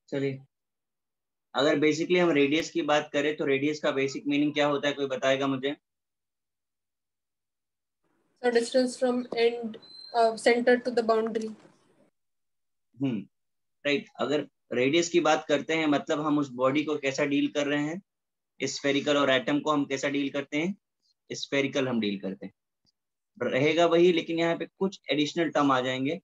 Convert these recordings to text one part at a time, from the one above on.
चलिए, अगर बेसिकली हम रेडियस की बात करें तो रेडियस का बेसिक मीनिंग क्या होता है, कोई बताएगा मुझे? So distance from end center to the boundary. Right. अगर रेडियस की बात करते हैं मतलब हम उस बॉडी को कैसा डील कर रहे हैं, स्फेरिकल, और एटम को हम कैसा डील करते हैं, स्फेरिकल हम डील करते हैं। रहेगा वही, लेकिन यहाँ पे कुछ एडिशनल टर्म आ जाएंगे।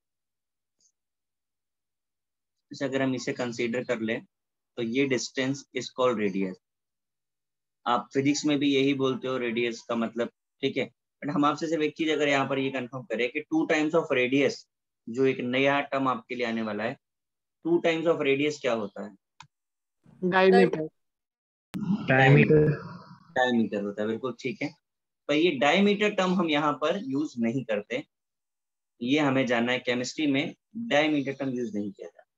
जैसे अगर हम इसे कंसीडर कर लें तो ये डिस्टेंस इज कॉल्ड रेडियस। आप फिजिक्स में भी यही बोलते हो रेडियस का मतलब, ठीक है। बट हम आपसे सिर्फ एक चीज अगर यहाँ पर ये कंफर्म करें कि 2 टाइम्स ऑफ रेडियस, जो एक नया टर्म आपके लिए आने वाला है, 2 टाइम्स ऑफ रेडियस क्या होता है? डायमीटर। डायमीटर। डायमीटर होता है, बिल्कुल ठीक है। पर ये डायमीटर टर्म हम यहाँ पर यूज नहीं करते, ये हमें जानना है। केमिस्ट्री में डायमीटर टर्म यूज नहीं किया जाता।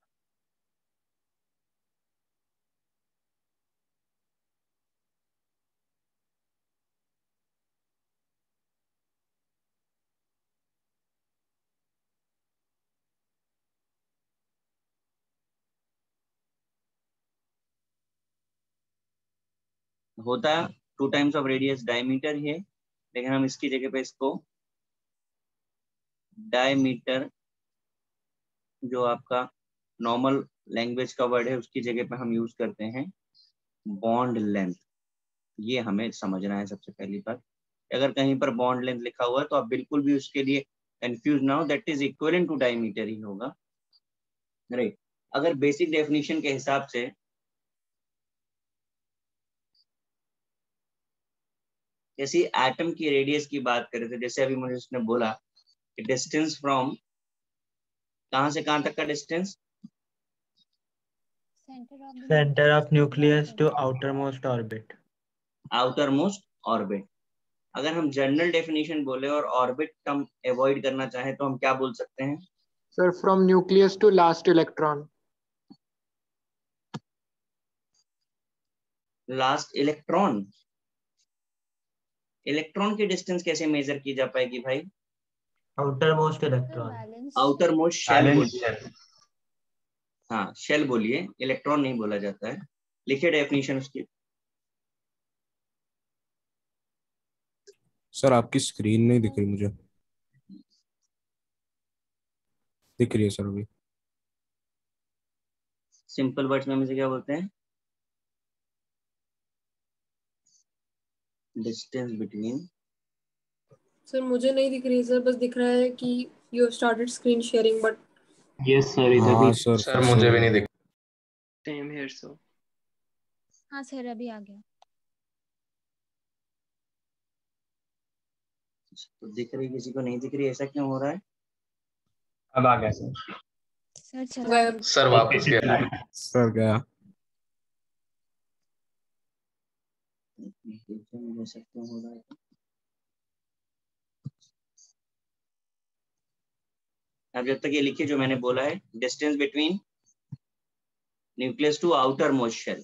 होता है 2 टाइम्स ऑफ रेडियस डायमीटर है, लेकिन हम इसकी जगह पे इसको डायमीटर, जो आपका नॉर्मल लैंग्वेज का वर्ड है, उसकी जगह पे हम यूज करते हैं बॉन्ड लेंथ। ये हमें समझना है सबसे पहली बात। अगर कहीं पर बॉन्ड लेंथ लिखा हुआ है तो आप बिल्कुल भी उसके लिए कंफ्यूज ना हो, that is equivalent to diameter ही होगा, राइट। अगर बेसिक डेफिनेशन के हिसाब से जैसे एटम की रेडियस की बात करें तो जैसे अभी मुझे उसने बोला कि डिस्टेंस फ्रॉम कहां से कहां तक का distance, Center of nucleus to outermost orbit. Outermost orbit. अगर हम जनरल डेफिनेशन बोले और ऑर्बिट टर्म अवॉइड करना चाहें तो हम क्या बोल सकते हैं? Sir from nucleus to last electron. Last electron. Electron की डिस्टेंस कैसे मेजर की जा पाएगी भाई? Outermost electron. Outermost shell valence बोलिए। हाँ, शेल बोलिए, इलेक्ट्रॉन नहीं बोला जाता है। लिखिए डेफिनेशन उसकी। सर आपकी स्क्रीन नहीं दिख रही मुझे। दिख रही है सर अभी। सिंपल वर्ड्स में मुझे क्या बोलते हैं? Distance between. सर मुझे नहीं दिख रही सर, बस दिख रहा है कि you started screen sharing but yes sir, इधर हाँ भी सर, सर फिर मुझे से भी नहीं दिख। Same here sir. हाँ सर अभी आ गया। तो दिख रही, किसी को नहीं दिख रही, ऐसा क्यों हो रहा है? अब आ गया सर। सर चला गायब। गया। सर वापस गया। सर गया। ऐसा क्यों हो रहा है? अब जब तक ये लिखिए जो मैंने बोला है, distance between nucleus to outermost shell.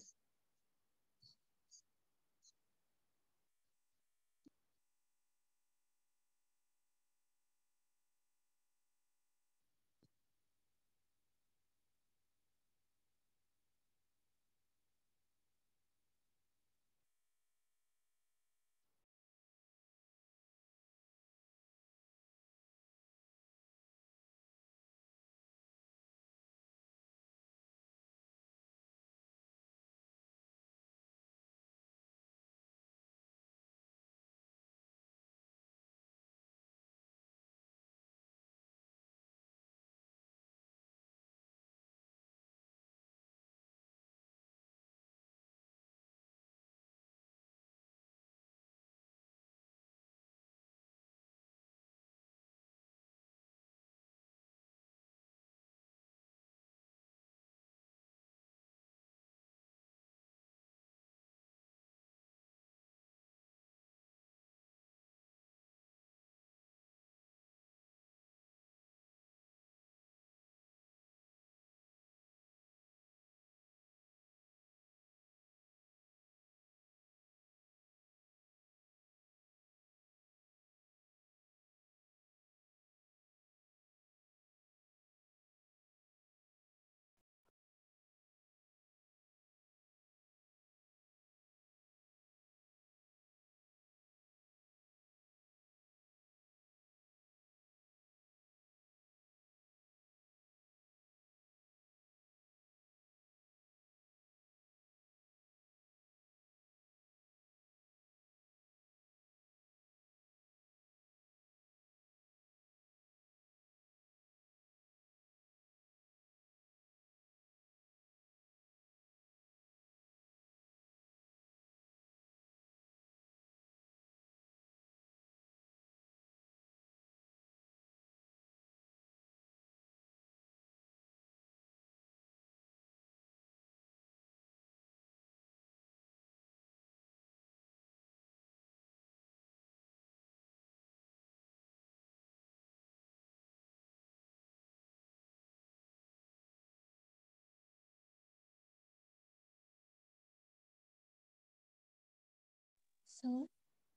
Sir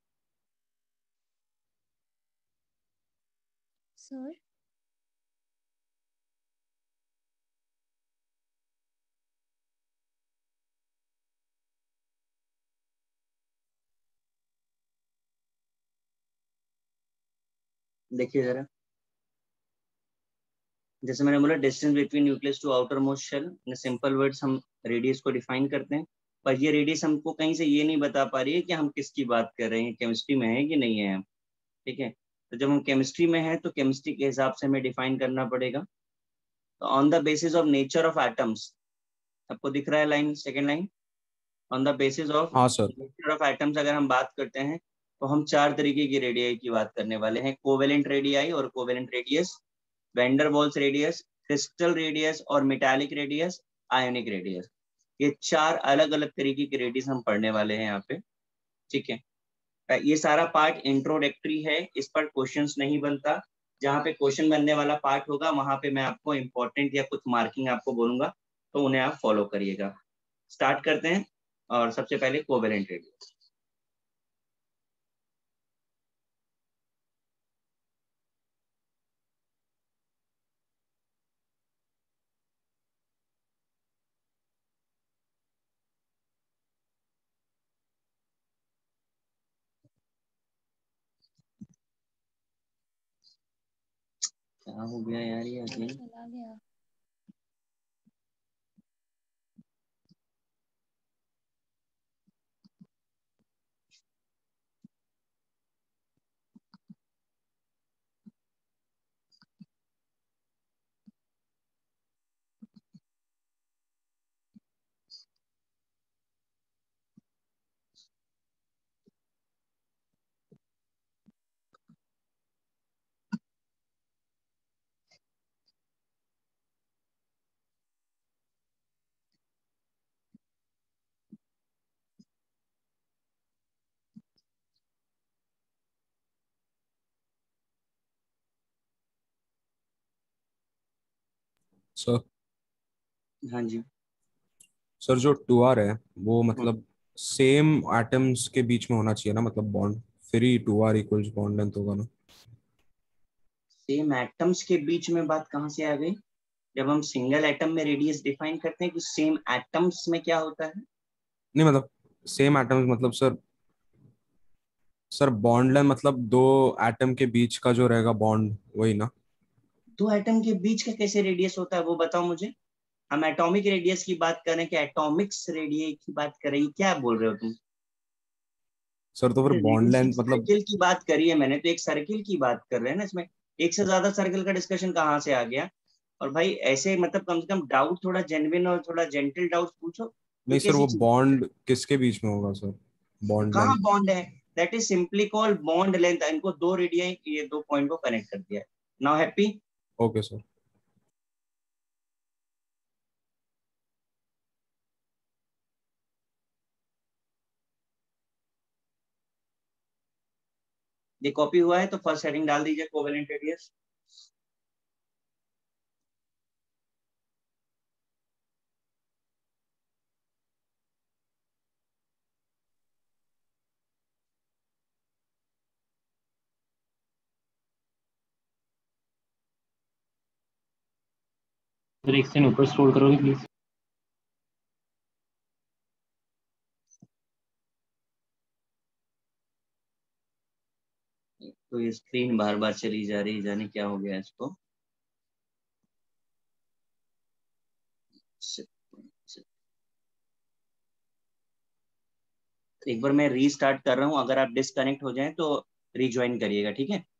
sir देखिए जरा, जैसे मैंने बोला distance between nucleus to outermost shell, in simple words हम रेडियस को डिफाइन करते हैं, पर ये रेडियस हमको कहीं से ये नहीं बता पा रही है कि हम किसकी बात कर रहे हैं, केमिस्ट्री में है कि नहीं है हम। ठीक है, तो जब हम केमिस्ट्री में है तो केमिस्ट्री के हिसाब से हमें डिफाइन करना पड़ेगा। तो on the basis of nature of atoms, आपको दिख रहा है line, second line, on the basis of हाँ सर। नेचर ऑफ एटम्स अगर हम बात करते हैं तो हम चार तरीके की रेडियाई की बात करने वाले हैं, कोवेलेंट रेडियाई और covalent radius, van der Waals radius, crystal radius और मेटालिक रेडियस, आयोनिक रेडियस। ये चार अलग अलग तरीके के रेडियस हम पढ़ने वाले हैं यहाँ पे। ठीक है, ये सारा पार्ट इंट्रोडक्टरी है, इस पर क्वेश्चंस नहीं बनता। जहाँ पे क्वेश्चन बनने वाला पार्ट होगा वहां पे मैं आपको इंपॉर्टेंट या कुछ मार्किंग आपको बोलूंगा, तो उन्हें आप फॉलो करिएगा। स्टार्ट करते हैं, और सबसे पहले कोवेलेंट रेडियस। क्या हो गया यार ये अगेन? चला गया। सर हाँ जी। सर जो 2R है वो हम्म, मतलब सेम एटम्स के बीच में होना चाहिए ना, मतलब बॉन्ड, फिर ही 2R इक्वल्स बॉन्ड लेंथ होगा ना। सेम एटम्स के बीच में बात कहाँ से आ गई? जब हम सिंगल एटम में रेडियस डिफाइन करते हैं कि सेम एटम्स में क्या होता है? नहीं मतलब सेम एटम्स मतलब सर बॉन्ड लेंथ मतलब दो एटम के बीच का जो रहेगा बॉन्ड, वही ना। दो एटम के बीच का कैसे रेडियस होता है वो बताओ मुझे। हम एटॉमिक रेडियस की बात करें कि एटॉमिक्स रेडियस की बात करें, क्या बोल रहे हो तुम? सर तो फिर बॉन्ड रेडियस एक लेंथ मतलब। सर्किल की बात करी है मैंने, तो एक सर्किल की बात कर रहे हैं ना इसमें। एक से ज्यादा सर्किल का डिस्कशन कहाँ से आ गया? और भाई ऐसे मतलब कम से कम डाउट थोड़ा जेन्युइन और थोड़ा जेंटल डाउट पूछो। ये नहीं सर, कैसी वो चीज है? बॉन्ड किसके बीच में होगा सर, तो बॉन्ड कहाँ लेंथ। बॉन्ड है? That is simply called bond length. इनको दो रेडियाई, ये दो पॉइंट को कनेक्ट कर दिया है। Now happy? Okay sir. ये कॉपी हुआ है तो फर्स्ट हेडिंग डाल दीजिए, कोवेलेंट रेडियस। सर एक सेकंड ऊपर स्क्रॉल करोगे प्लीज? तो ये स्क्रीन बार बार चली जा रही है, जाने क्या हो गया इसको। एक बार मैं रीस्टार्ट कर रहा हूँ, अगर आप डिस्कनेक्ट हो जाएं तो रिज्वाइन करिएगा, ठीक है?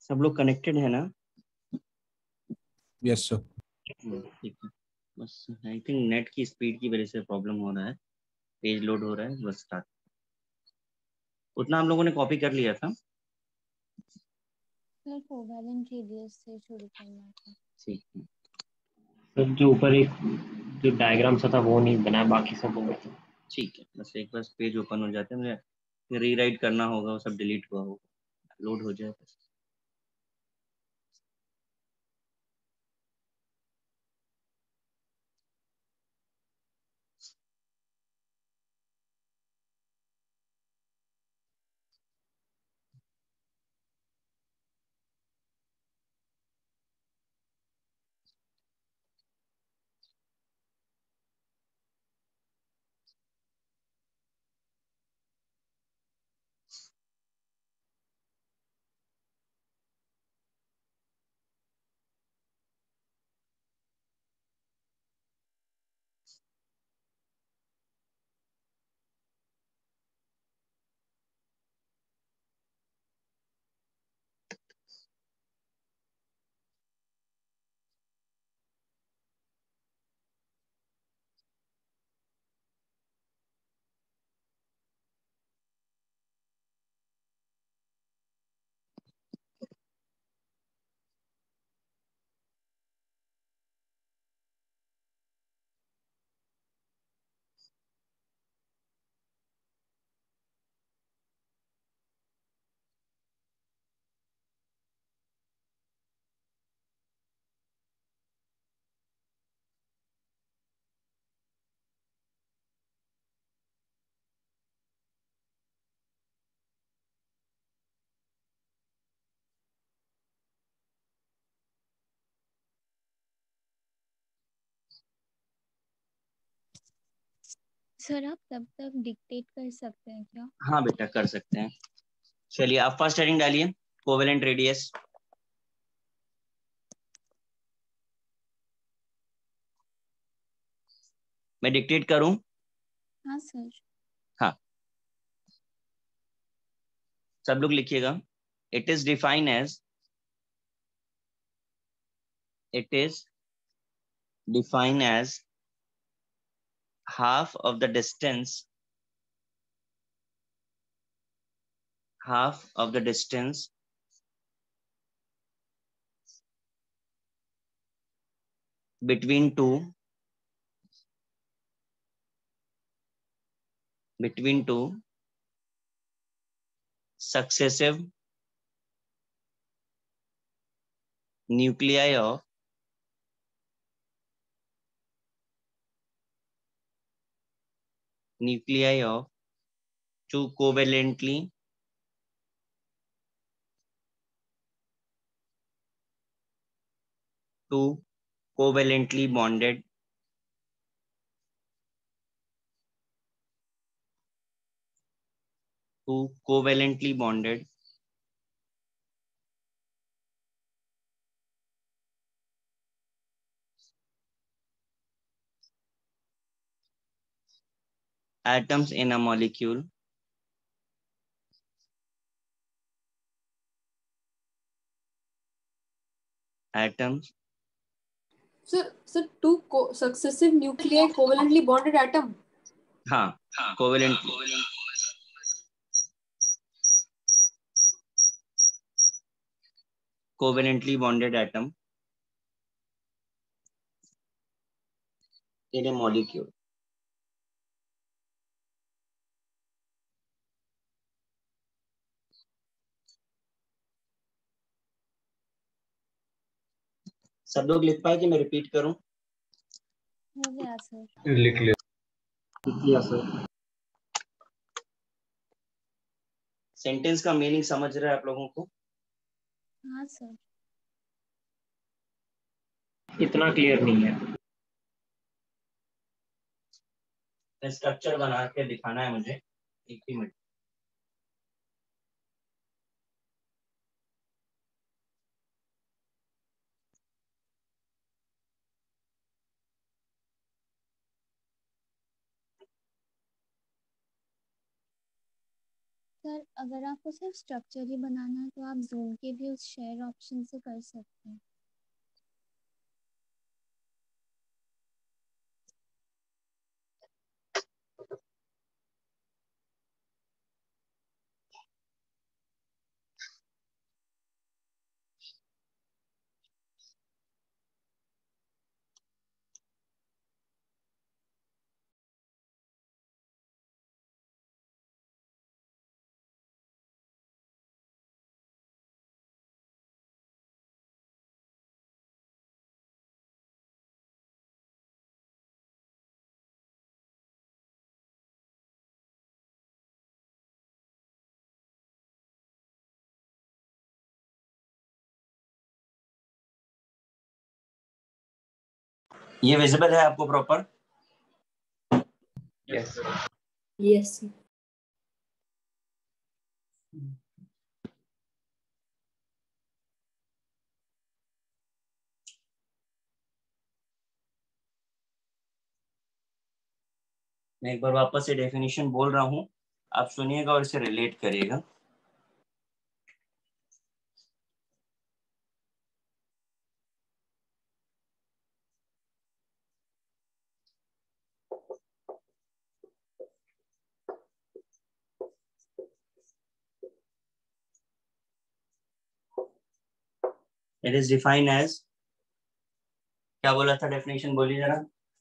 सब लोग कनेक्टेड है ना? Yes sir. ठीक है, बस आई थिंक नेट की स्पीड की वजह से प्रॉब्लम हो रहा है, पेज लोड हो रहा है, बस स्टार्ट। उतना हम लोगों ने कॉपी कर लिया था। सर कोवैलेंट रेडियस से शुरू करना था। ठीक है, सर जो ऊपर एक जो डायग्राम सा था वो नहीं बना, बाकी सब हो गया। ठीक है, बस एक बार पेज ओपन हो जाते हैं, मुझे रीराइट करना होगा, वो सब डिलीट हुआ होगा, लोड हो जाए बस। सर आप तब तक डिक्टेट कर सकते हैं क्या? हाँ बेटा, कर सकते हैं। चलिए आप फर्स्ट हेडिंग डालिए, कोवेलेंट रेडियस। मैं डिक्टेट करूं? हाँ सर। हाँ, सब लोग लिखिएगा। It is define as, it is define as half of the distance, half of the distance between two successive nuclei of two covalently two covalently bonded two covalently bonded atoms in a molecule, atoms, Sir, two successive nuclei covalently bonded atom. हाँ, covalently bonded atom in a molecule. सब लोग लिख पाए कि मैं repeat करूं? हो गया सर। लिख लिया। लिख सर। सेंटेंस का मीनिंग समझ रहे हैं आप लोगों को? हाँ सर। इतना क्लियर नहीं है। स्ट्रक्चर बना के दिखाना है मुझे, एक ही मिनट। सर अगर आपको सिर्फ स्ट्रक्चर ही बनाना है तो आप जूम के भी उस शेयर ऑप्शन से कर सकते हैं। ये विजिबल है आपको प्रॉपर? Yes. यस। मैं एक बार वापस से डेफिनेशन बोल रहा हूँ, आप सुनिएगा और इसे रिलेट करिएगा। इट इज डिफाइंड एज, क्या बोला था डेफिनेशन, बोलिए जरा।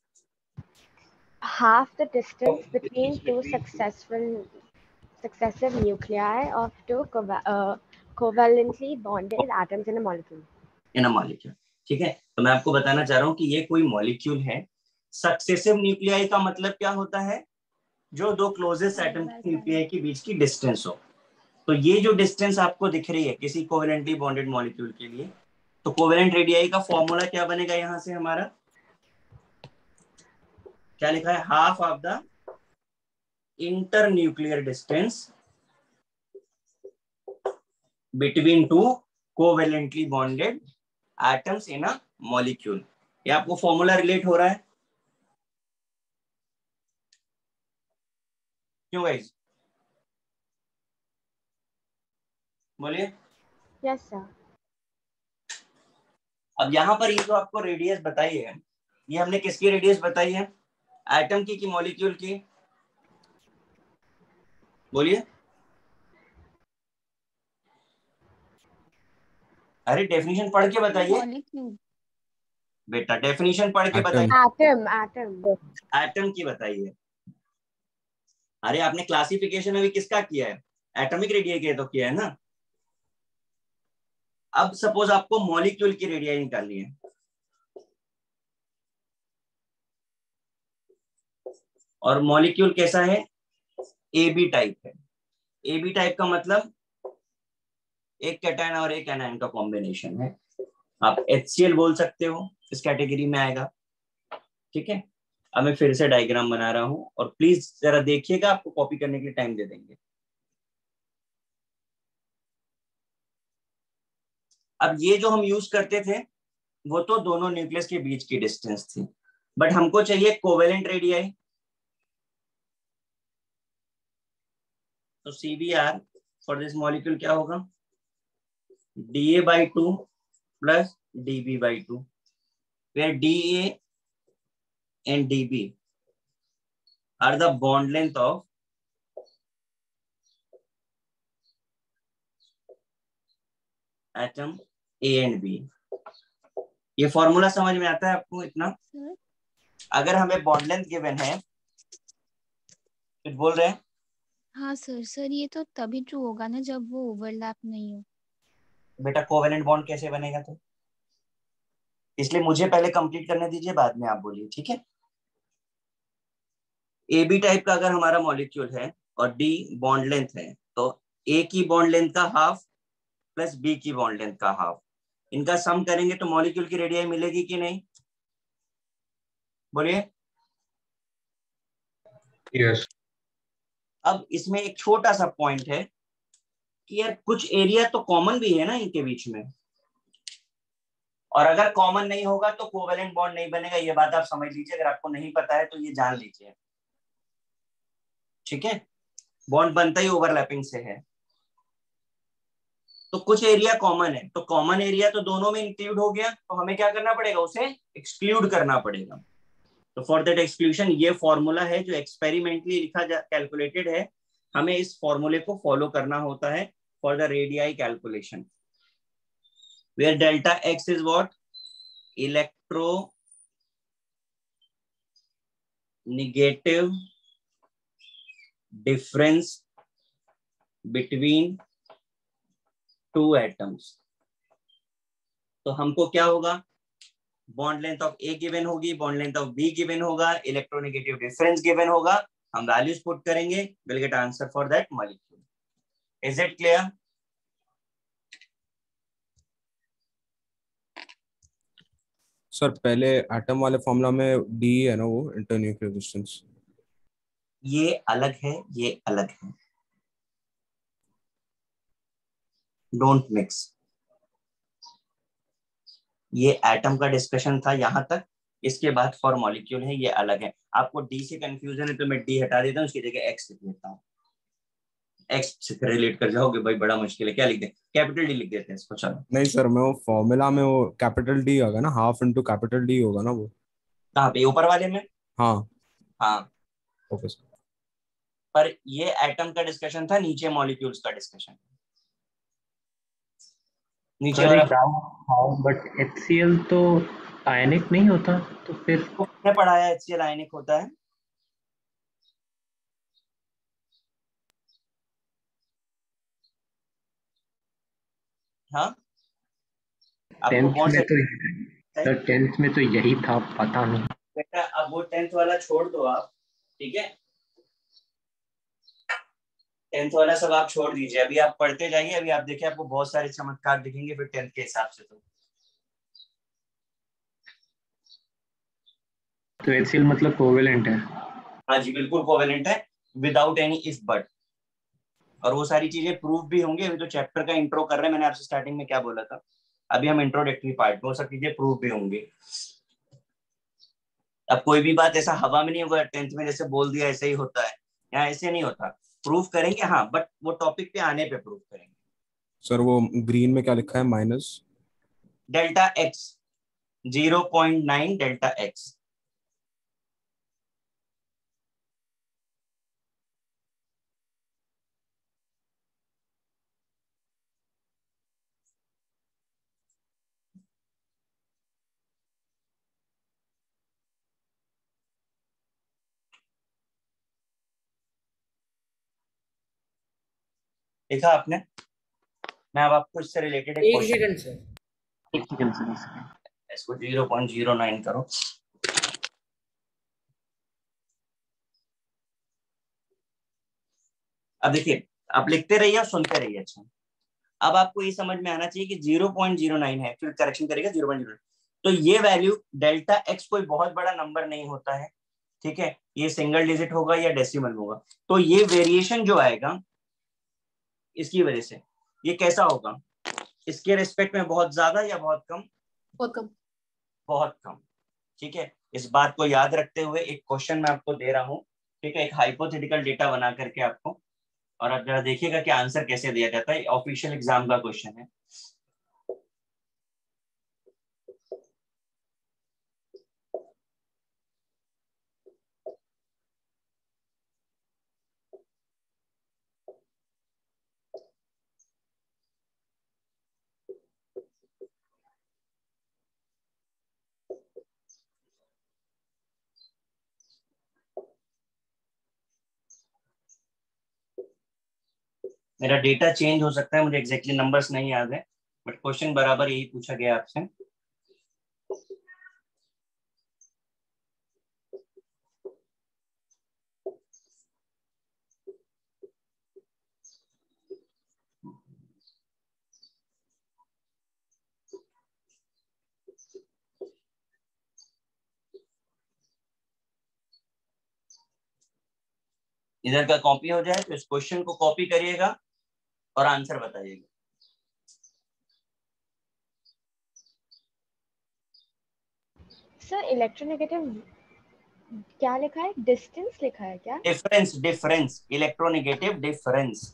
Half the distance between two successive nuclei of two covalently bonded atoms in a molecule. In a molecule. ठीक है, तो मैं आपको बताना चाह रहा हूँ कि ये कोई मॉलिक्यूल है। सक्सेसिव न्यूक्लियाई का मतलब क्या होता है? जो दो क्लोजेस्ट एटम न्यूक्लियाई के बीच की डिस्टेंस हो। तो ये जो डिस्टेंस आपको दिख रही है किसी कोवेलेंटली बॉन्डेड मॉलिक्यूल के लिए, तो कोवेलेंट रेडियाई का फॉर्मूला क्या बनेगा? यहां से हमारा क्या लिखा है? Half of the internuclear distance between two covalently bonded atoms in a molecule. ये आपको फॉर्मूला रिलेट हो रहा है? क्यों गाइस? बोलिए। Yes, sir. अब यहाँ पर ये जो आपको रेडियस बताई है, ये हमने किसकी रेडियस बताई है? एटम की कि मॉलिक्यूल की? बोलिए। अरे डेफिनेशन पढ़ के बताइए मॉलिक्यूल। बेटा, डेफिनेशन पढ़ के बताइए। Atom. एटम की बताइए। अरे आपने क्लासिफिकेशन अभी किसका किया है? एटॉमिक रेडियाई के तो किया है ना। अब सपोज आपको मॉलिक्यूल की रेडियाई निकालनी है, और मॉलिक्यूल कैसा है? ए बी टाइप है। ए बी टाइप का मतलब एक कैटायन और एक एनायन का कॉम्बिनेशन है। आप HCl बोल सकते हो, इस कैटेगरी में आएगा। ठीक है, अब मैं फिर से डायग्राम बना रहा हूं और प्लीज जरा देखिएगा, आपको कॉपी करने के लिए टाइम दे देंगे। अब ये जो हम यूज करते थे वो तो दोनों न्यूक्लियस के बीच की डिस्टेंस थी, बट हमको चाहिए कोवेलेंट रेडियाई। तो CBr फॉर दिस मॉलिक्यूल क्या होगा? Da/2 plus Db/2, where Da and Db are the bond length of atom A and B। ये फॉर्मूला समझ में आता है आपको इतना? सर अगर हमें बॉन्ड लेंथ गिवन है, कुछ बोल रहे हैं? हाँ सर ये तो तभी ट्रू होगा ना जब वो ओवरलैप नहीं हो। बेटा कोवेलेंट बॉन्ड कैसे बनेगा? तो इसलिए मुझे पहले कंप्लीट करने दीजिए, बाद में आप बोलिए, ठीक है? ए बी टाइप का अगर हमारा मॉलिक्यूल है और डी बॉन्ड लेंथ है, तो ए की बॉन्ड लेंथ का हाफ प्लस बी की बॉन्ड लेंथ का हाफ, इनका सम करेंगे तो मॉलिक्यूल की रेडियाई मिलेगी कि नहीं? बोलिए। Yes. अब इसमें एक छोटा सा पॉइंट है कि यार कुछ एरिया तो कॉमन भी है ना इनके बीच में, और अगर कॉमन नहीं होगा तो कोवेलेंट बॉन्ड नहीं बनेगा। ये बात आप समझ लीजिए, अगर आपको नहीं पता है तो ये जान लीजिए, ठीक है? बॉन्ड बनता ही ओवरलैपिंग से है, तो कुछ एरिया कॉमन है, तो कॉमन एरिया तो दोनों में इंक्लूड हो गया, तो हमें क्या करना पड़ेगा, उसे एक्सक्लूड करना पड़ेगा। तो फॉर दैट एक्सक्लूशन ये फॉर्मूला है जो एक्सपेरिमेंटली कैलकुलेटेड है, हमें इस फॉर्मूले को फॉलो करना होता है for the radii calculation, where delta X is what, electronegative difference between two atoms. तो हमको क्या होगा, bond length of A given होगी, bond length of B given होगा, इलेक्ट्रोनेगेटिव डिफरेंस गिवन होगा, हम वैल्यूज पुट करेंगे, will get answer for that molecule. Is it clear? Sir पहले एटम वाले फॉर्मूला में डी है ना, वो इंटरन्यूक्लियर डिस्टेंस। ये अलग है, ये अलग है, डोंट मिक्स। ये एटम का डिस्कशन था यहां तक, इसके बाद फॉर मॉलिक्यूल है, ये अलग है। आपको डी से कंफ्यूजन है तो मैं डी हटा देता हूँ, उसकी जगह एक्स लिख देता हूँ, एक्स से रिलेट कर जाओगे भाई, बड़ा मुश्किल है, क्या लिख दें, कैपिटल डी लिख देते हैं इसको। चलो नहीं सर, मैं वो फॉर्मूला में वो कैपिटल डी होगा ना, हाफ इनटू कैपिटल डी होगा ना वो। कहाँ पे, ऊपर वाले में? हाँ हाँ, ओके सर। पर ये एटम का डिस्कशन था, नीचे मॉलिक्यूल्स का डिस्कशन। नीचे बट HCl तो आयनिक नहीं होता, तो फिर किसने पढ़ाया HCl आयनिक होता है? हाँ, आपको कौन सा? सर 10th में तो यही था, पता नहीं। बेटा अब वो 10th वाला छोड़ दो आप, ठीक है, 10th वाला सब आप छोड़ दीजिए, अभी आप पढ़ते जाइए, अभी आप देखिए आपको बहुत सारे चमत्कार दिखेंगे फिर 10th के हिसाब से। तो HCl मतलब कोवेलेंट है? हाँ जी बिल्कुल कोवेलेंट है, विदाउट एनी इफ बट, और वो सारी चीजें प्रूफ भी होंगी। अभी तो चैप्टर का इंट्रो कर रहे हैं, मैंने आपसे स्टार्टिंग में क्या बोला था, अभी हम इंट्रोडक्टरी पार्ट में, वो सब चीजें प्रूफ भी होंगी। अब कोई भी बात ऐसा हवा में नहीं होगा 10th में जैसे बोल दिया ऐसे ही होता है, यहाँ ऐसे नहीं होता, प्रूफ करेंगे हाँ, बट वो टॉपिक पे आने पे प्रूफ करेंगे। सर वो ग्रीन में क्या लिखा है, minus delta X 0.9 delta X, देखा आपने? मैं अब आपको इससे रिलेटेड एक क्वेश्चन, इसको 0.09 करो। अब देखिए, आप लिखते रहिए और सुनते रहिए। अच्छा, अब आपको ये समझ में आना चाहिए कि 0.09 है, फिर करेक्शन करेगा 0.09, तो ये वैल्यू डेल्टा एक्स कोई बहुत बड़ा नंबर नहीं होता है, ठीक है, ये सिंगल डिजिट होगा या डेसिमल होगा, तो ये वेरिएशन जो आएगा इसकी वजह से ये कैसा होगा, इसके रिस्पेक्ट में बहुत ज्यादा या बहुत कम? बहुत कम। बहुत कम, ठीक है। इस बात को याद रखते हुए एक क्वेश्चन मैं आपको दे रहा हूँ, ठीक है, एक हाइपोथेटिकल डेटा बना करके आपको, और आप जरा देखिएगा कि आंसर कैसे दिया जाता है, ऑफिशियल एग्जाम का क्वेश्चन है। मेरा डेटा चेंज हो सकता है, मुझे एग्जैक्टली नंबर्स नहीं याद है, बट क्वेश्चन बराबर यही पूछा गया आपसे। इधर का कॉपी हो जाए तो इस क्वेश्चन को कॉपी करिएगा और आंसर बताइएगा। सर इलेक्ट्रोनेगेटिव क्या लिखा है? डिस्टेंस लिखा है क्या? Difference, difference, electronegative difference.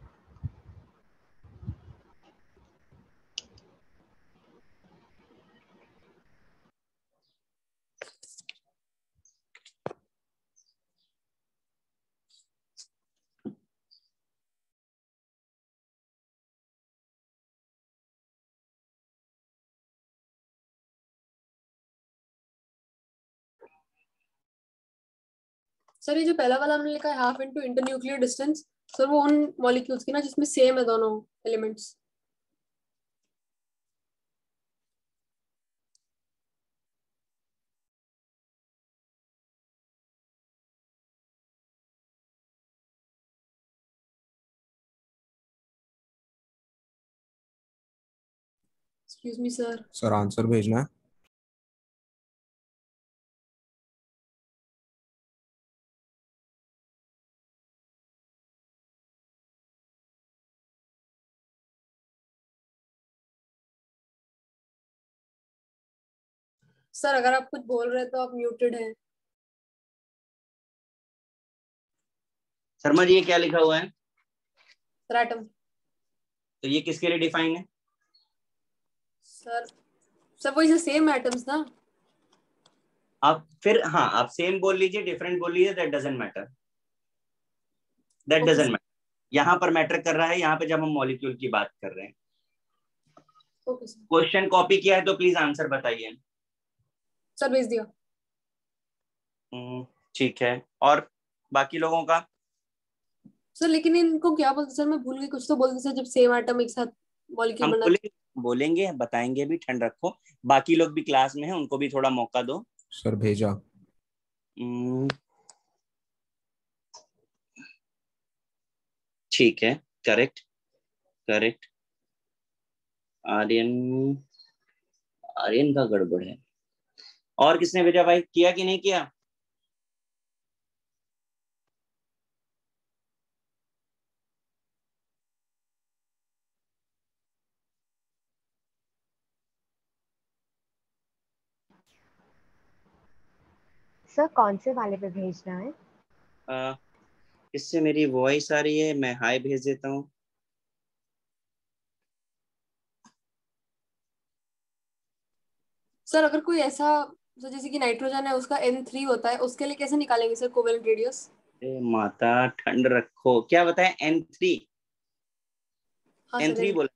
Sir ये जो पहला वाला हमने लिखा है half into internuclear distance, sir वो उन मॉलिक्यूल्स की ना जिसमें सेम है दोनों elements. Excuse me sir. Sir answer भेजना है। सर अगर आप कुछ बोल रहे हैं तो आप म्यूटेड हैं। शर्मा जी ये क्या लिखा हुआ है? Sir atom. तो ये किसके लिए डिफाइन है? सर वही से सेम एटम्स ना। आप फिर हाँ आप सेम बोल लीजिए, डिफरेंट बोल लीजिए, that doesn't matter, that doesn't matter. यहाँ पर मैटर कर रहा है यहाँ पे जब हम मॉलिक्यूल की बात कर रहे हैं। क्वेश्चन कॉपी किया है तो प्लीज आंसर बताइए। सर भेज दिया। ठीक है, और बाकी लोगों का? सर लेकिन इनको क्या बोलते सर, मैं भूल गई, कुछ तो बोलते सर जब सेम एटम एक साथ मॉलिक्यूल हम बना। बोलेंगे बताएंगे भी, ठंड रखो। बाकी लोग भी क्लास में हैं, उनको भी थोड़ा मौका दो। सर भेजा। ठीक है, करेक्ट करेक्ट। आर्यन, आर्यन का गड़बड़ है। और किसने भेजा भाई, किया कि नहीं किया? सर कौन से वाले पे भेजना है? इससे मेरी वॉइस आ रही है, मैं हाय भेज देता हूँ। सर अगर कोई ऐसा, सर जैसे कि नाइट्रोजन है उसका N3 होता है, उसके लिए कैसे निकालेंगे सर कोवेलेंट रेडियस? माता ठंड रखो, क्या बताएं? N3? हाँ N3 सर। बोला?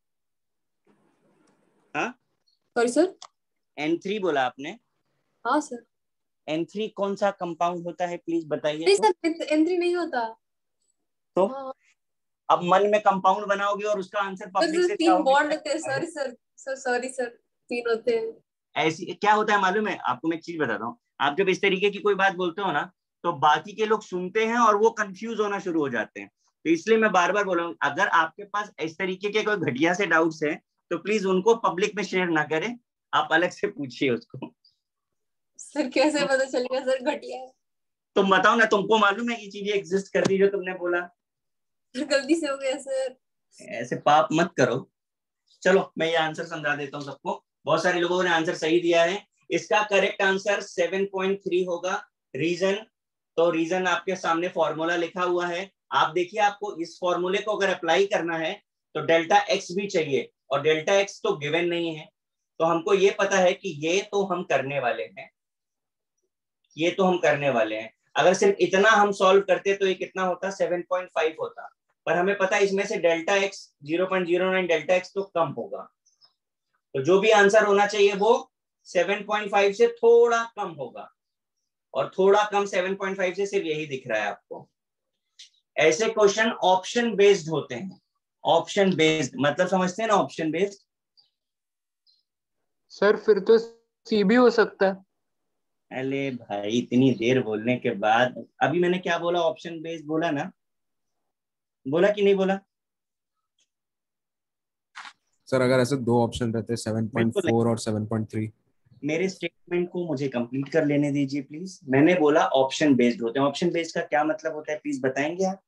हाँ सॉरी सर। N3 बोला आपने? हाँ सर। N3 कौन सा कंपाउंड होता है प्लीज बताइए। नहीं सर N3 नहीं होता तो हाँ। अब मन में कंपाउंड बनाओगे और उसका आंसर पब्लिक सर से 3 चाहोगे। बॉन्ड होते हैं, सॉरी सर। सॉरी सर 3 होते हैं। ऐसी क्या होता है मालूम है आपको? मैं एक चीज बताता हूँ। आप जब इस तरीके की कोई बात बोलते हो ना तो बाकी के लोग सुनते हैं और वो कंफ्यूज होना शुरू हो जाते हैं। तो इसलिए मैं बार बार बोल रहा हूँ, अगर आपके पास इस तरीके के कोई घटिया से डाउट्स हैं तो प्लीज उनको पब्लिक में शेयर ना करें, आप अलग से पूछिए उसको। सर कैसे पता चलेगा सर घटिया है? तुम बताओ ना, तुमको मालूम है ये चीजें एग्जिस्ट करती जो तुमने बोला? सर गलती से हो गया सर। ऐसे पाप मत करो। चलो मैं ये आंसर समझा देता हूँ सबको। बहुत सारे लोगों ने आंसर सही दिया है। इसका करेक्ट आंसर 7.3 होगा। रीजन, तो रीजन आपके सामने फॉर्मूला लिखा हुआ है। आप देखिए, आपको इस फॉर्मूले को अगर अप्लाई करना है तो डेल्टा एक्स भी चाहिए, और डेल्टा एक्स तो गिवन नहीं है। तो हमको ये पता है कि ये तो हम करने वाले हैं, ये तो हम करने वाले हैं। अगर सिर्फ इतना हम सॉल्व करते तो ये कितना होता? 7.5 होता। पर हमें पता है इसमें से डेल्टा एक्स 0.09 डेल्टा एक्स तो कम होगा। तो जो भी आंसर होना चाहिए वो 7.5 से थोड़ा कम होगा, और थोड़ा कम 7.5 से सिर्फ यही दिख रहा है आपको। ऐसे क्वेश्चन ऑप्शन बेस्ड होते हैं। ऑप्शन बेस्ड मतलब समझते हैं ना, ऑप्शन बेस्ड। सर फिर तो सी भी हो सकता है। अरे भाई इतनी देर बोलने के बाद, अभी मैंने क्या बोला? ऑप्शन बेस्ड बोला ना? बोला कि नहीं बोला? सर अगर ऐसे दो ऑप्शन रहते 7.4 और 7.3। मेरे स्टेटमेंट को मुझे कंप्लीट कर लेने दीजिए प्लीज। मैंने बोला ऑप्शन बेस्ड होते हैं। ऑप्शन बेस्ड का क्या मतलब होता है प्लीज बताएंगे आप?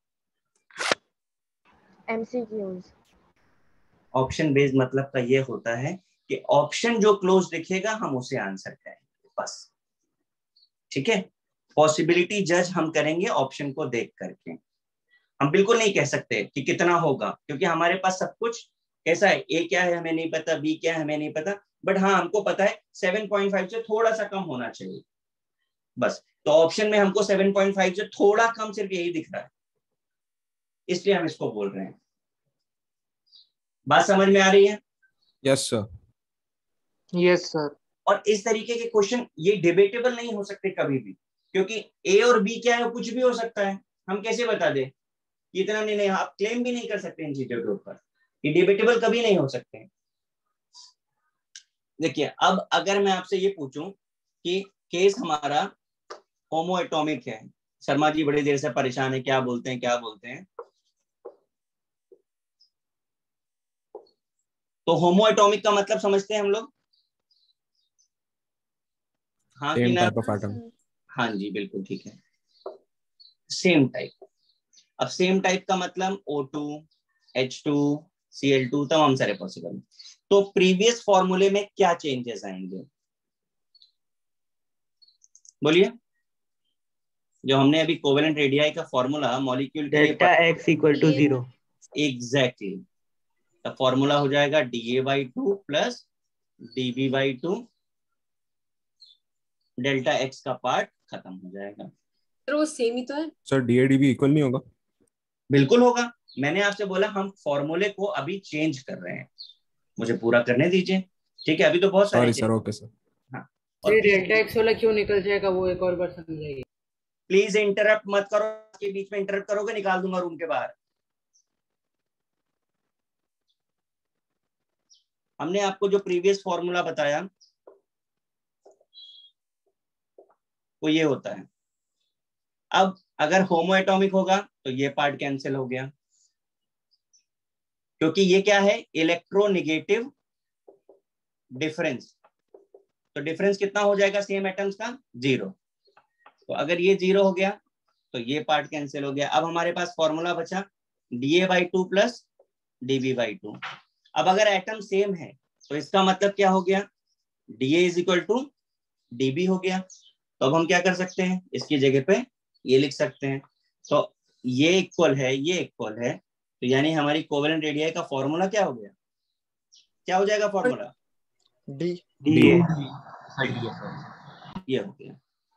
MCQs। ऑप्शन बेस्ड मतलब का ये होता है कि ऑप्शन जो क्लोज दिखेगा हम उसे आंसर करेंगे, बस। ठीक है, पॉसिबिलिटी जज हम करेंगे ऑप्शन को देख करके। हम बिल्कुल नहीं कह सकते कि कितना होगा, क्योंकि हमारे पास सब कुछ कैसा है, ए क्या है हमें नहीं पता, बी क्या है हमें नहीं पता, बट हाँ हमको पता है 7.5 से थोड़ा सा कम होना चाहिए बस। तो ऑप्शन में हमको 7.5 से थोड़ा कम सिर्फ यही दिख रहा है, इसलिए हम इसको बोल रहे हैं। बात समझ में आ रही है? Yes sir. Yes sir. और इस तरीके के क्वेश्चन ये डिबेटेबल नहीं हो सकते कभी भी, क्योंकि ए और बी क्या है कुछ भी हो सकता है। हम कैसे बता दें? इतना नहीं, आप क्लेम भी नहीं कर सकते इन चीजों के ऊपर, ये डिबेटेबल कभी नहीं हो सकते। देखिए अब अगर मैं आपसे ये पूछूं कि केस हमारा होमो एटॉमिक है, शर्मा जी बड़ी देर से परेशान है, क्या बोलते हैं क्या बोलते हैं, तो होमो एटॉमिक का मतलब समझते हैं हम लोग? हाँ कि सेम ना? Type of atom. हाँ जी बिल्कुल ठीक है, सेम टाइप। अब सेम टाइप का मतलब O2, H2, Cl2 तमाम सारे पॉसिबल। तो प्रीवियस फॉर्मूले में क्या चेंजेस आएंगे बोलिए? जो हमने अभी कोवेलेंट रेडियाई का फॉर्मूला मॉलिक्यूल के लिए delta X equal to 0। Exactly, तो फॉर्मूला हो जाएगा Da/2 plus Db/2, delta X का पार्ट खत्म हो जाएगा। तो वो सेम ही तो है सर DADB इक्वल नहीं होगा? बिल्कुल होगा, मैंने आपसे बोला हम फॉर्मूले को अभी चेंज कर रहे हैं, मुझे पूरा करने दीजिए, ठीक है? अभी तो बहुत सारे सॉरी सर, ओके सर। हाँ, ये डेल्टा एक्स वाला क्यों निकल जाएगा वो एक और बार समझाइए। प्लीज इंटरप्ट मत करो, के बीच में इंटरप्ट करोगे निकाल दूंगा रूम के बाहर। हमने आपको जो प्रीवियस फॉर्मूला बताया वो ये होता है। अब अगर होमो एटॉमिक होगा तो ये पार्ट कैंसिल हो गया, क्योंकि ये क्या है, इलेक्ट्रोनेगेटिव डिफरेंस। तो डिफरेंस कितना हो जाएगा सेम एटम्स का? 0। तो अगर ये 0 हो गया तो ये पार्ट कैंसिल हो गया। अब हमारे पास फॉर्मूला बचा Da/2 प्लस Db/2। अब अगर एटम सेम है तो इसका मतलब क्या हो गया, Da = Db हो गया। तो अब हम क्या कर सकते हैं, इसकी जगह पे ये लिख सकते हैं। तो ये इक्वल है, ये इक्वल है, तो यानी हमारी कोवेलेंट रेडियाई का फॉर्मूला क्या हो गया, क्या हो जाएगा फॉर्मूला? डी ये हो गया।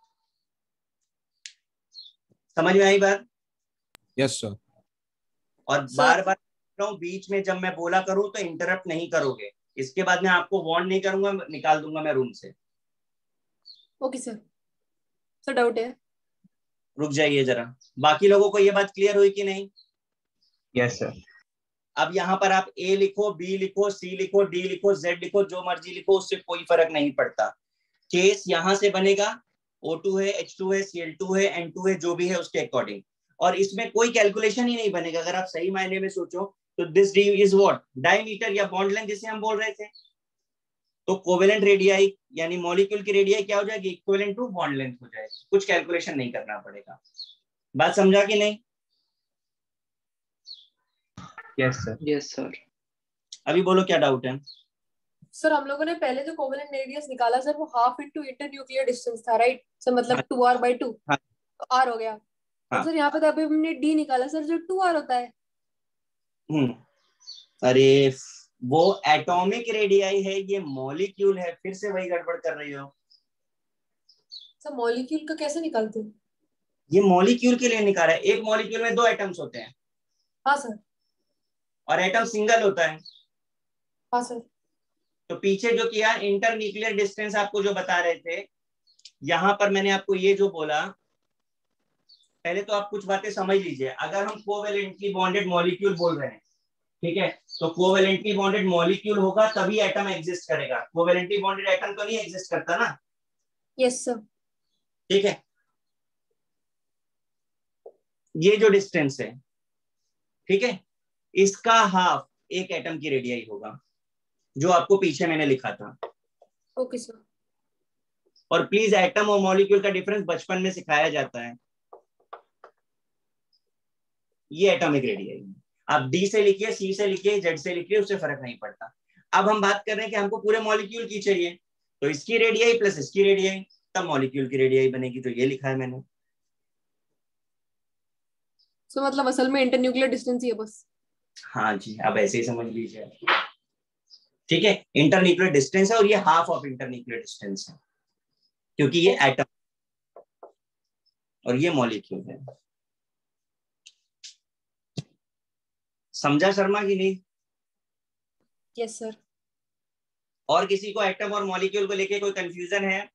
समझ में आई बात? Yes sir. और बार बार बीच में जब मैं बोला करूं तो इंटरप्ट नहीं करोगे, इसके बाद मैं आपको वार्न नहीं करूंगा, निकाल दूंगा मैं रूम से। Okay sir. सर डाउट है, रुक जाइए जरा, बाकी लोगों को ये बात क्लियर हुई कि नहीं? Yes sir. अब यहाँ पर आप A लिखो, B लिखो, C लिखो, D लिखो, Z लिखो, जो मर्जी लिखो, उससे कोई फर्क नहीं पड़ता। केस यहाँ से बनेगा O2 है, H2 है, Cl2 है, N2 है, जो भी है उसके अकॉर्डिंग, और इसमें कोई कैलकुलेशन ही नहीं बनेगा। अगर आप सही मायने में सोचो तो this D is what, diameter या बॉन्ड लेंथ जिसे हम बोल रहे थे। तो कोवेलेंट रेडियाई यानी मॉलिक्यूल की रेडियाई क्या हो जाएगी, इक्विवेलेंट टू बॉन्ड लेंथ हो जाएगी, कुछ कैलकुलेशन नहीं करना पड़ेगा। बात समझा कि नहीं? Yes sir. Yes sir. अभी बोलो क्या डाउट है? सर हम लोगों ने पहले जो कोवेलेंट रेडियस निकाला सर वो हाफ इनटू इंटरन्यूक्लियर डिस्टेंस था, राइट सर? मतलब 2r/2 हाँ। तो r हो गया। हाँ। और सर यहाँ पे तो अभी हमने d निकाला सर, जो 2r होता है। अरे वो एटॉमिक रेडियाई है, ये मॉलिक्यूल है, फिर से वही गड़बड़ कर रही हो। सर मॉलिक्यूल का कैसे निकालते हैं? ये मॉलिक्यूल के लिए निकाला है, एक मॉलिक्यूल में 2 एटम्स होते हैं। हाँ सर। और एटम सिंगल होता है। हाँ सर। तो पीछे जो किया इंटरन्यूक्लियर डिस्टेंस आपको जो बता रहे थे, यहां पर मैंने आपको ये जो बोला, पहले तो आप कुछ बातें समझ लीजिए। अगर हम कोवेलेंटली बॉन्डेड मॉलिक्यूल बोल रहे हैं, ठीक है, तो कोवेलेंटली बॉन्डेड मॉलिक्यूल होगा तभी एटम एग्जिस्ट करेगा। कोवेलेंटली बॉन्डेड एटम तो नहीं एग्जिस्ट करता ना। Yes sir. ठीक है, ये जो डिस्टेंस है, ठीक है, इसका हाफ एक एटम की रेडियाई होगा, जो आपको पीछे मैंने लिखा था। Okay sir. और प्लीज एटम और मॉलिक्यूल का डिफरेंस बचपन में सिखाया जाता है। ये एटॉमिक रेडियाई है। आप डी से लिखिए, सी से लिखिए, जेड से लिखिए, उससे फर्क नहीं पड़ता। अब हम बात कर रहे हैं कि हमको पूरे मॉलिक्यूल की चाहिए, तो इसकी रेडियाई प्लस इसकी रेडियाई, तब मॉलिक्यूल की रेडियाई बनेगी। तो ये लिखा है मैंने, सो मतलब असल में इंटरन्यूक्लियर डिस्टेंस ही है बस। हाँ जी, अब ऐसे ही समझ लीजिए। ठीक है, इंटरन्यूक्लियर डिस्टेंस है और ये हाफ ऑफ इंटरन्यूक्लियर डिस्टेंस है, क्योंकि ये एटम और ये मॉलिक्यूल है। समझा शर्मा की नहीं? Yes sir. और किसी को एटम और मॉलिक्यूल को लेके कोई कंफ्यूजन है?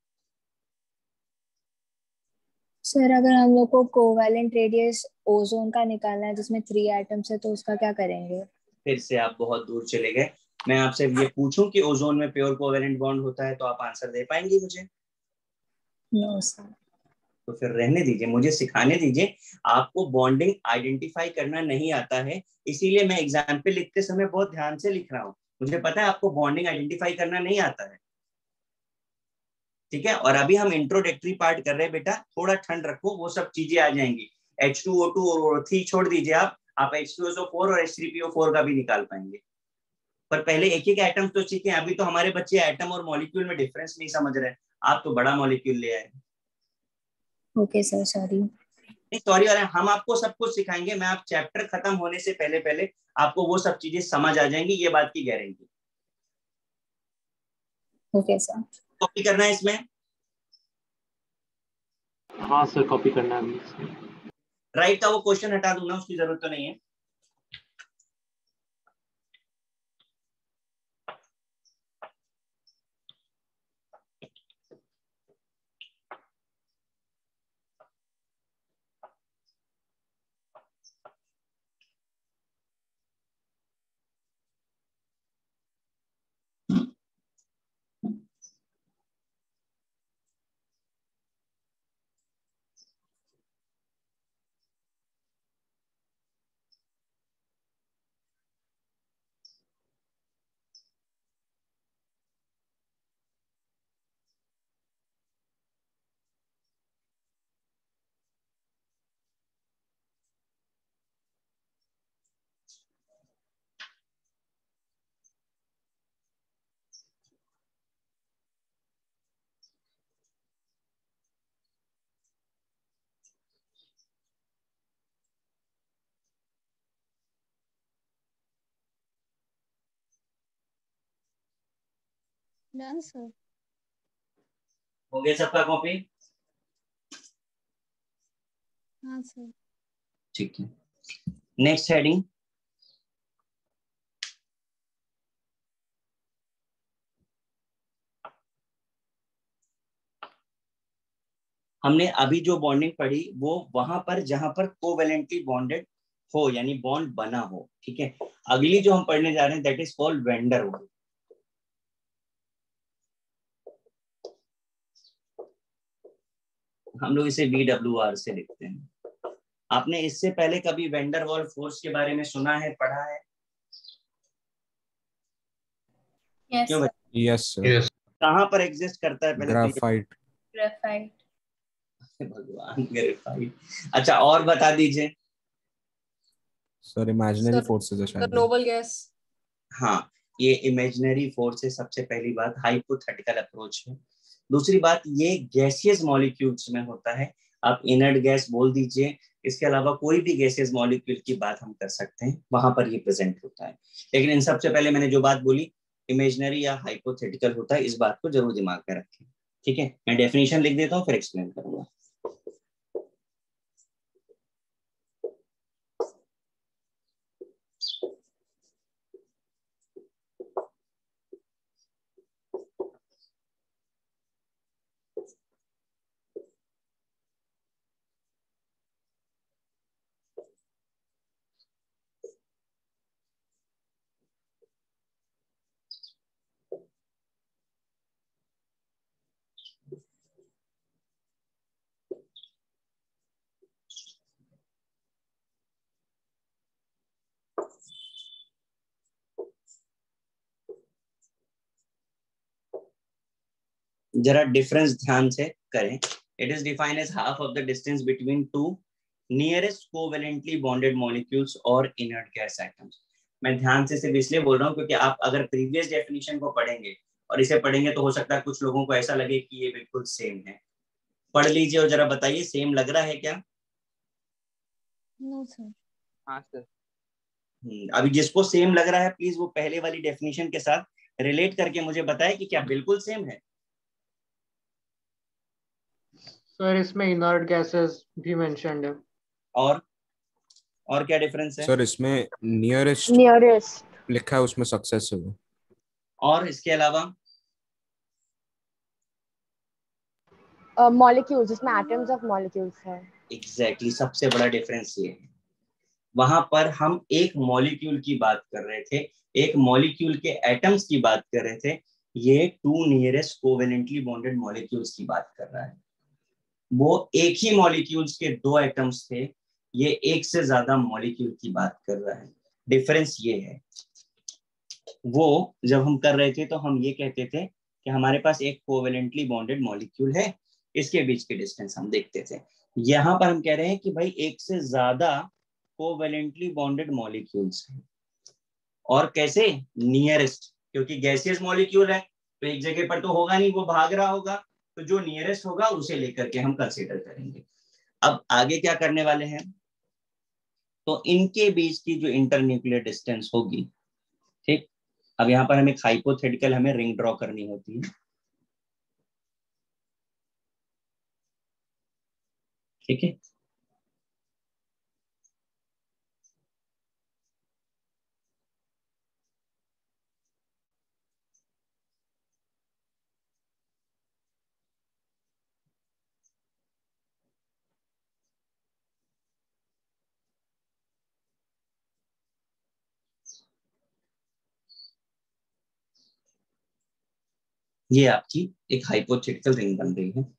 सर अगर हम लोग को कोवैलेंट रेडियस ओजोन का निकालना है जिसमें 3 एटम्स है तो उसका क्या करेंगे? फिर से आप बहुत दूर चले गए। मैं आपसे ये पूछूं कि ओजोन में प्योर कोवैलेंट बॉन्ड होता है तो आप आंसर दे पाएंगे मुझे? No sir. तो फिर रहने दीजिए, मुझे सिखाने दीजिए। आपको बॉन्डिंग आइडेंटिफाई करना नहीं आता है, इसीलिए मैं एग्जाम्पल लिखते समय बहुत ध्यान से लिख रहा हूँ। मुझे पता है आपको बॉन्डिंग आइडेंटिफाई करना नहीं आता है, ठीक है। और अभी हम इंट्रोडक्टरी पार्ट कर रहे हैं बेटा, थोड़ा ठंड रखो, वो सब चीजें आ जाएंगी। H2O2 और O3 छोड़ दीजिए, आप H2SO4 और H3PO4 का भी निकाल पाएंगे। पर पहले एक एक एटम तो सीखें। अभी तो हमारे बच्चे एटम और मॉलिक्यूल में डिफरेंस नहीं समझ रहे, आप तो बड़ा मॉलिक्यूल ले आए। Okay sir, sorry. नहीं सॉरी, और हम आपको सब कुछ सिखाएंगे। मैं आप चैप्टर खत्म होने से पहले पहले आपको वो सब चीजें समझ आ जाएंगी, ये बात की गारंटी। Okay sir. कॉपी करना है इसमें? हाँ सर, कॉपी करना है अभी। राइट का वो क्वेश्चन हटा दूं ना, उसकी जरूरत तो नहीं है। Done sir. हो गया सबका कॉपी? हाँ सर। ठीक है, नेक्स्ट हेडिंग। हमने अभी जो बॉन्डिंग पढ़ी वो वहां पर जहां पर कोवेलेंटली बॉन्डेड हो, यानी बॉन्ड बना हो, ठीक है। अगली जो हम पढ़ने जा रहे हैं that is called van der Waals. हम लोग इसे VWR से लिखते हैं। आपने इससे पहले कभी वेन डर वाल्स फोर्स के बारे में सुना है, पढ़ा है? यस क्यों सर। Yes sir. कहाँ पर एग्जिस्ट करता है पहले? ग्राफाइट। ग्रेफाइट। भगवान, ग्रेफाइट। अच्छा, और बता दीजिए। सर इमेजिनरी सर फोर्सेस है शायद। Noble gas. हाँ, ये इमेजिनरी फोर्स है। सबसे पहली बात, हाइपोथेटिकल अप्रोच है। दूसरी बात, ये गैसियस मॉलिक्यूल्स में होता है। आप इनर्ट गैस बोल दीजिए, इसके अलावा कोई भी गैसियस मॉलिक्यूल की बात हम कर सकते हैं, वहां पर ये प्रेजेंट होता है। लेकिन इन सबसे पहले मैंने जो बात बोली, इमेजिनरी या हाइपोथेटिकल होता है, इस बात को जरूर दिमाग में रखें, ठीक है। मैं डेफिनेशन लिख देता हूँ, फिर एक्सप्लेन करूंगा। जरा डिफरेंस ध्यान से करें। It is defined as half of the distance between two nearest covalently bonded molecules और इनर्ट गैस एटम्स। मैं ध्यान से सिर्फ इसलिए बोल रहा हूँ क्योंकि आप अगर प्रीवियस डेफिनेशन को पढ़ेंगे और इसे पढ़ेंगे तो हो सकता है कुछ लोगों को ऐसा लगे कि ये बिल्कुल सेम है। पढ़ लीजिए और जरा बताइए, सेम लग रहा है क्या? No sir. हाँ सर। अभी जिसको सेम लग रहा है प्लीज वो पहले वाली डेफिनेशन के साथ रिलेट करके मुझे बताए कि क्या बिल्कुल सेम है। सर इसमें इनर्ट गैसेस भी मेंशन्ड है। और क्या डिफरेंस है? सर इसमें नियरेस्ट नियरेस्ट लिखा है, उसमें सक्सेस है वो। और इसके अलावा मॉलिक्यूल्स, जिसमें एटम्स ऑफ मॉलिक्यूल्स है। एग्जैक्टली सबसे बड़ा डिफरेंस ये है। वहां पर हम एक मॉलिक्यूल की बात कर रहे थे, एक मॉलिक्यूल के एटम्स की बात कर रहे थे, ये two nearest covalently bonded molecules की बात कर रहा है। वो एक ही मॉलिक्यूल्स के दो एटम्स थे, ये एक से ज्यादा मॉलिक्यूल की बात कर रहा है। डिफरेंस ये है, वो जब हम कर रहे थे तो हम ये कहते थे कि हमारे पास एक कोवेलेंटली बॉन्डेड मॉलिक्यूल है, इसके बीच के डिस्टेंस हम देखते थे। यहां पर हम कह रहे हैं कि भाई एक से ज्यादा कोवेलेंटली बॉन्डेड मॉलिक्यूल्स हैं। और कैसे? नियरेस्ट, क्योंकि गैसियस मॉलिक्यूल है तो एक जगह पर तो होगा नहीं, वो भाग रहा होगा, तो जो नियरेस्ट होगा उसे लेकर के हम कंसीडर करेंगे। अब आगे क्या करने वाले हैं, तो इनके बीच की जो इंटरन्यूक्लियर डिस्टेंस होगी, ठीक, अब यहाँ पर हमें हाइपोथेटिकल हमें रिंग ड्रॉ करनी होती है, ठीक है। ये आपकी एक हाइपोथेटिकल रिंग बन रही है।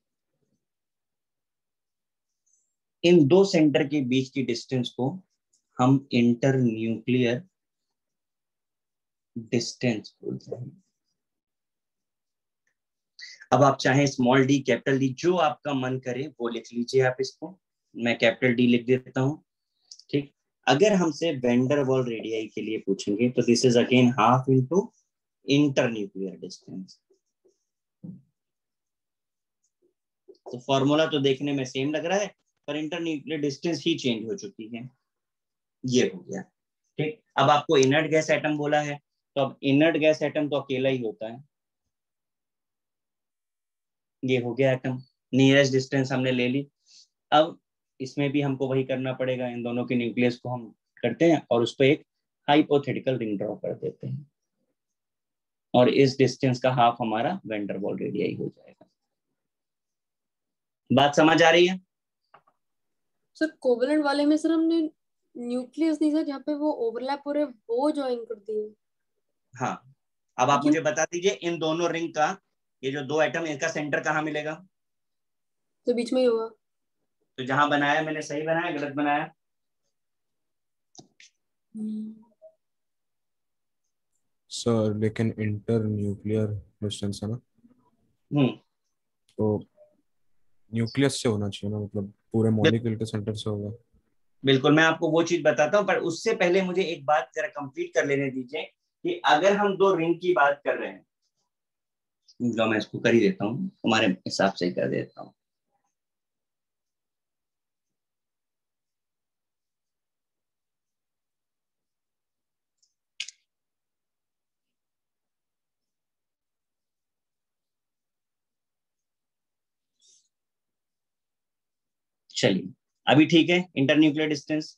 इन दो सेंटर के बीच की डिस्टेंस को हम इंटरन्यूक्लियर डिस्टेंस बोलते हैं। अब आप चाहें स्मॉल डी कैपिटल डी, जो आपका मन करे वो लिख लीजिए आप इसको, मैं कैपिटल डी लिख देता हूं, ठीक। अगर हमसे वेंडर वॉल रेडियाई के लिए पूछेंगे तो this is again half into internuclear distance. तो फॉर्मूला तो देखने में सेम लग रहा है पर इंटरन्यूक्लियर डिस्टेंस ही चेंज हो चुकी है। ये हो गया, ठीक। अब आपको इनर्ट गैस एटम बोला है, तो अब इनर्ट गैस एटम तो अकेला ही होता है। ये हो गया एटम, नियरेस्ट डिस्टेंस हमने ले ली। अब इसमें भी हमको वही करना पड़ेगा, इन दोनों के न्यूक्लियस को हम करते हैं और उस पर एक हाइपोथेटिकल रिंग ड्रॉ कर देते हैं, और इस डिस्टेंस का हाफ हमारा वेंडर वॉल रेडियाई हो जाएगा। बात समझ आ रही है? सर कोवेलेंट वाले में सर हमने न्यूक्लियस नहीं सर, जहाँ पे वो ओवरलैप हो रहे हैं वो ज्वाइन कर दिए। हाँ, अब आप मुझे बता दीजिए इन दोनों रिंग का, ये जो दो एटम इनका सेंटर कहाँ मिलेगा? तो बीच में ही होगा। तो जहां बनाया मैंने सही बनाया गलत बनाया? सर लेकिन इंटर न्यूक्लियर डिस्टेंस है ना, तो न्यूक्लियस से होना चाहिए ना, मतलब पूरे मॉलिक्यूल के सेंटर से होगा। बिल्कुल, मैं आपको वो चीज बताता हूँ, पर उससे पहले मुझे एक बात जरा कंप्लीट कर लेने दीजिए कि अगर हम दो रिंग की बात कर रहे हैं, जो मैं इसको कर ही देता हूँ, हमारे हिसाब से ही कर देता हूँ। चलिए अभी ठीक है इंटरन्यूक्लियर डिस्टेंस,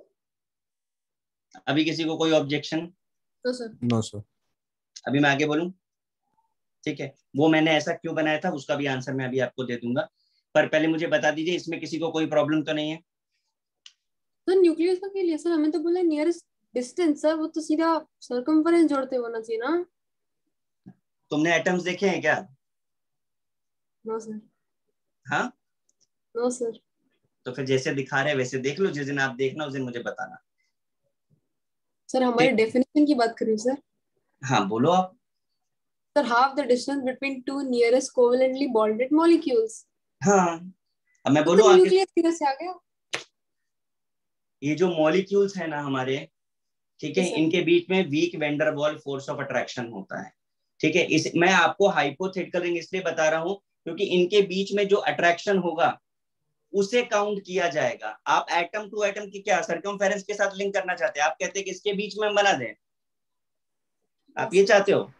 अभी किसी को कोई ऑब्जेक्शन? तो सर नो सर। अभी मैं आगे बोलूं? ठीक है, वो मैंने ऐसा क्यों बनाया था उसका भी आंसर मैं अभी आपको दे दूंगा, पर पहले मुझे बता दीजिए इसमें किसी को कोई प्रॉब्लम तो नहीं है? सर न्यूक्लियस का लिए सर हमें तो बोला नियरेस्ट डिस्टेंस सर, वो तो सीधा सर्कमफरेंस जोड़ते होना चाहिए ना। तुमने एटम्स देखे हैं क्या? No sir. हाँ, नो सर। तो फिर जैसे दिखा रहे हैं वैसे देख लो, जिस दिन आप देखना उस दिन मुझे बताना। सर हमारे डेफिनेशन की बात करिए सर। हाँ बोलो आप। Sir half the distance between two nearest covalently bonded molecules. हाँ, अब मैं तो बोलूं आगे? न्यूक्लियस किधर से आ गया? ये जो मॉलिक्यूल्स है ना हमारे, ठीक है, Yes, sir. इनके बीच में weak van der Waal force of attraction होता है, ठीक है। इस मैं आपको हाइपोथेटिकल रिंग इसलिए बता रहा हूं क्योंकि इनके बीच में जो अट्रैक्शन होगा उसे काउंट किया जाएगा। आप एटम टू एटम की क्या सर्कमफेरेंस के साथ लिंक करना चाहते हैं? आप कहते हैं कि इसके बीच में हम बना दें, आप ये चाहते हो?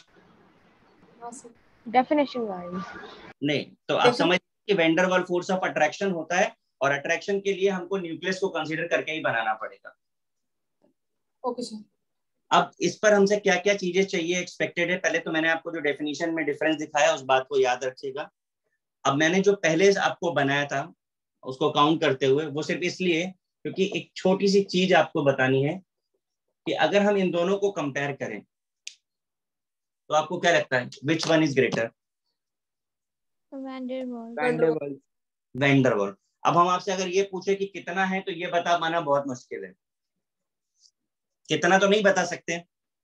डेफिनेशन वाइज नहीं, तो आप समझ कि वेंडर वाल फोर्स ऑफ अट्रैक्शन होता है, और अट्रैक्शन के लिए हमको न्यूक्लियस को कंसीडर करके ही बनाना पड़ेगा। Okay sir. अब इस पर हमसे क्या क्या चीजें चाहिए एक्सपेक्टेड है, पहले तो मैंने आपको जो डेफिनेशन में डिफरेंस दिखाया उस बात को याद रखिएगा। अब मैंने जो पहले आपको बनाया था उसको काउंट करते हुए, वो सिर्फ इसलिए क्योंकि एक छोटी सी चीज आपको बतानी है कि अगर हम इन दोनों को कंपेयर करें तो आपको क्या लगता है, which one is greater? Van der Waal. अब हम आपसे अगर ये पूछे कि कितना है, तो ये बता पाना बहुत मुश्किल है। कितना तो नहीं बता सकते,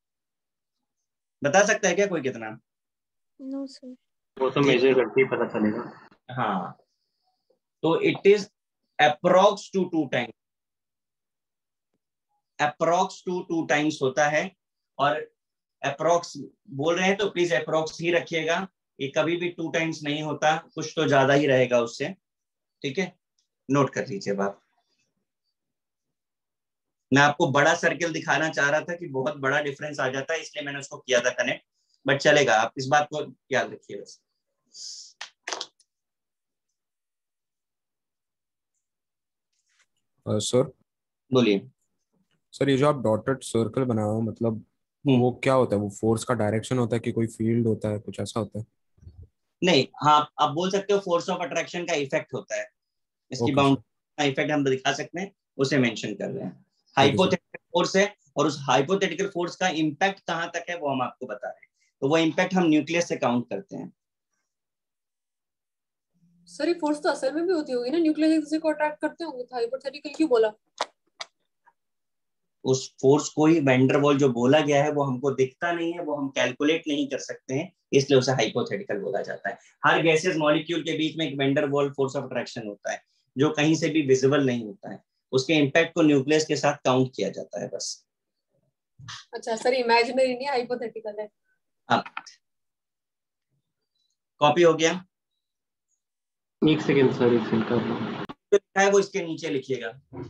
बता सकता है क्या कोई कितना? No sir. वो तो मेजर करके ही पता चलेगा। हाँ, तो it is approx two 2 times, approx two 2 times होता है। और अप्रोक्स बोल रहे हैं तो प्लीज अप्रोक्स ही रखिएगा, ये कभी भी 2 टाइम्स नहीं होता, कुछ तो ज्यादा ही रहेगा उससे, ठीक है? नोट कर लीजिए बात। मैं आपको बड़ा सर्किल दिखाना चाह रहा था कि बहुत बड़ा डिफरेंस आ जाता है, इसलिए मैंने उसको किया था कनेक्ट, बट चलेगा, आप इस बात को याद रखिए बस। सर बोलिए। सर, ये जो आप डॉटेड सर्कल बनाए हो, मतलब वो क्या होता है? वो फोर्स का डायरेक्शन होता है कि कोई फील्ड होता है, कुछ ऐसा होता है? नहीं, हाँ आप बोल सकते हो फोर्स ऑफ अट्रैक्शन का इफेक्ट होता है, इसकी ओके सर। बाउंड्री का इफेक्ट हम दिखा सकते हैं, उसे मेंशन कर रहे हैं। ठीक है सर। हाइपोथेटिकल फोर्स है, और उस हाइपोथेटिकल फोर्स का इम्पैक्ट कहां तक है वो हम आपको बता रहे हैं, तो वो इम्पैक्ट हम न्यूक्लियस से काउंट करते हैं। सर ये फोर्स तो असल में भी होती होगी ना, न्यूक्लियस एक दूसरे को अट्रैक्ट करते होंगे, तो हाइपोथेटिकल क्यों बोला? उस फोर्स को ही वैंडरवॉल जो बोला गया है वो हमको दिखता नहीं है, वो हम कैलकुलेट नहीं कर सकते हैं, इसलिए उसे हाइपोथेटिकल बोला जाता है। हर गैसेस मॉलिक्यूल के बीच में एक वैंडरवॉल फोर्स ऑफ अट्रैक्शन होता है जो कहीं से भी विजिबल नहीं होता है, उसके इम्पैक्ट को न्यूक्लियस के साथ काउंट किया जाता है बस। अच्छा सर, इमेजिनरी नहीं हाइपोथेटिकल है। हाँ, कॉपी हो गया? एक सेकेंड सर, एक सेकेंड कर रहा हूँ। जो लिखा है वो इसके नीचे लिखिएगा।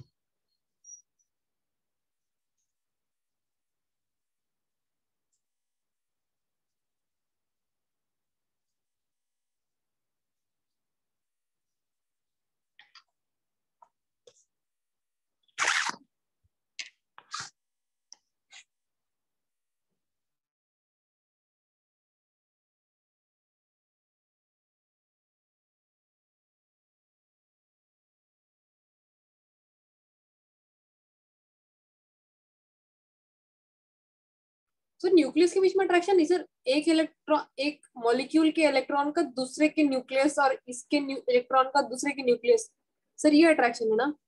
सर न्यूक्लियस के बीच में अट्रैक्शन नहीं सर, एक इलेक्ट्रॉन, एक मॉलिक्यूल के इलेक्ट्रॉन का दूसरे के न्यूक्लियस और इसके इलेक्ट्रॉन का दूसरे के न्यूक्लियस, सर ये अट्रैक्शन है ना?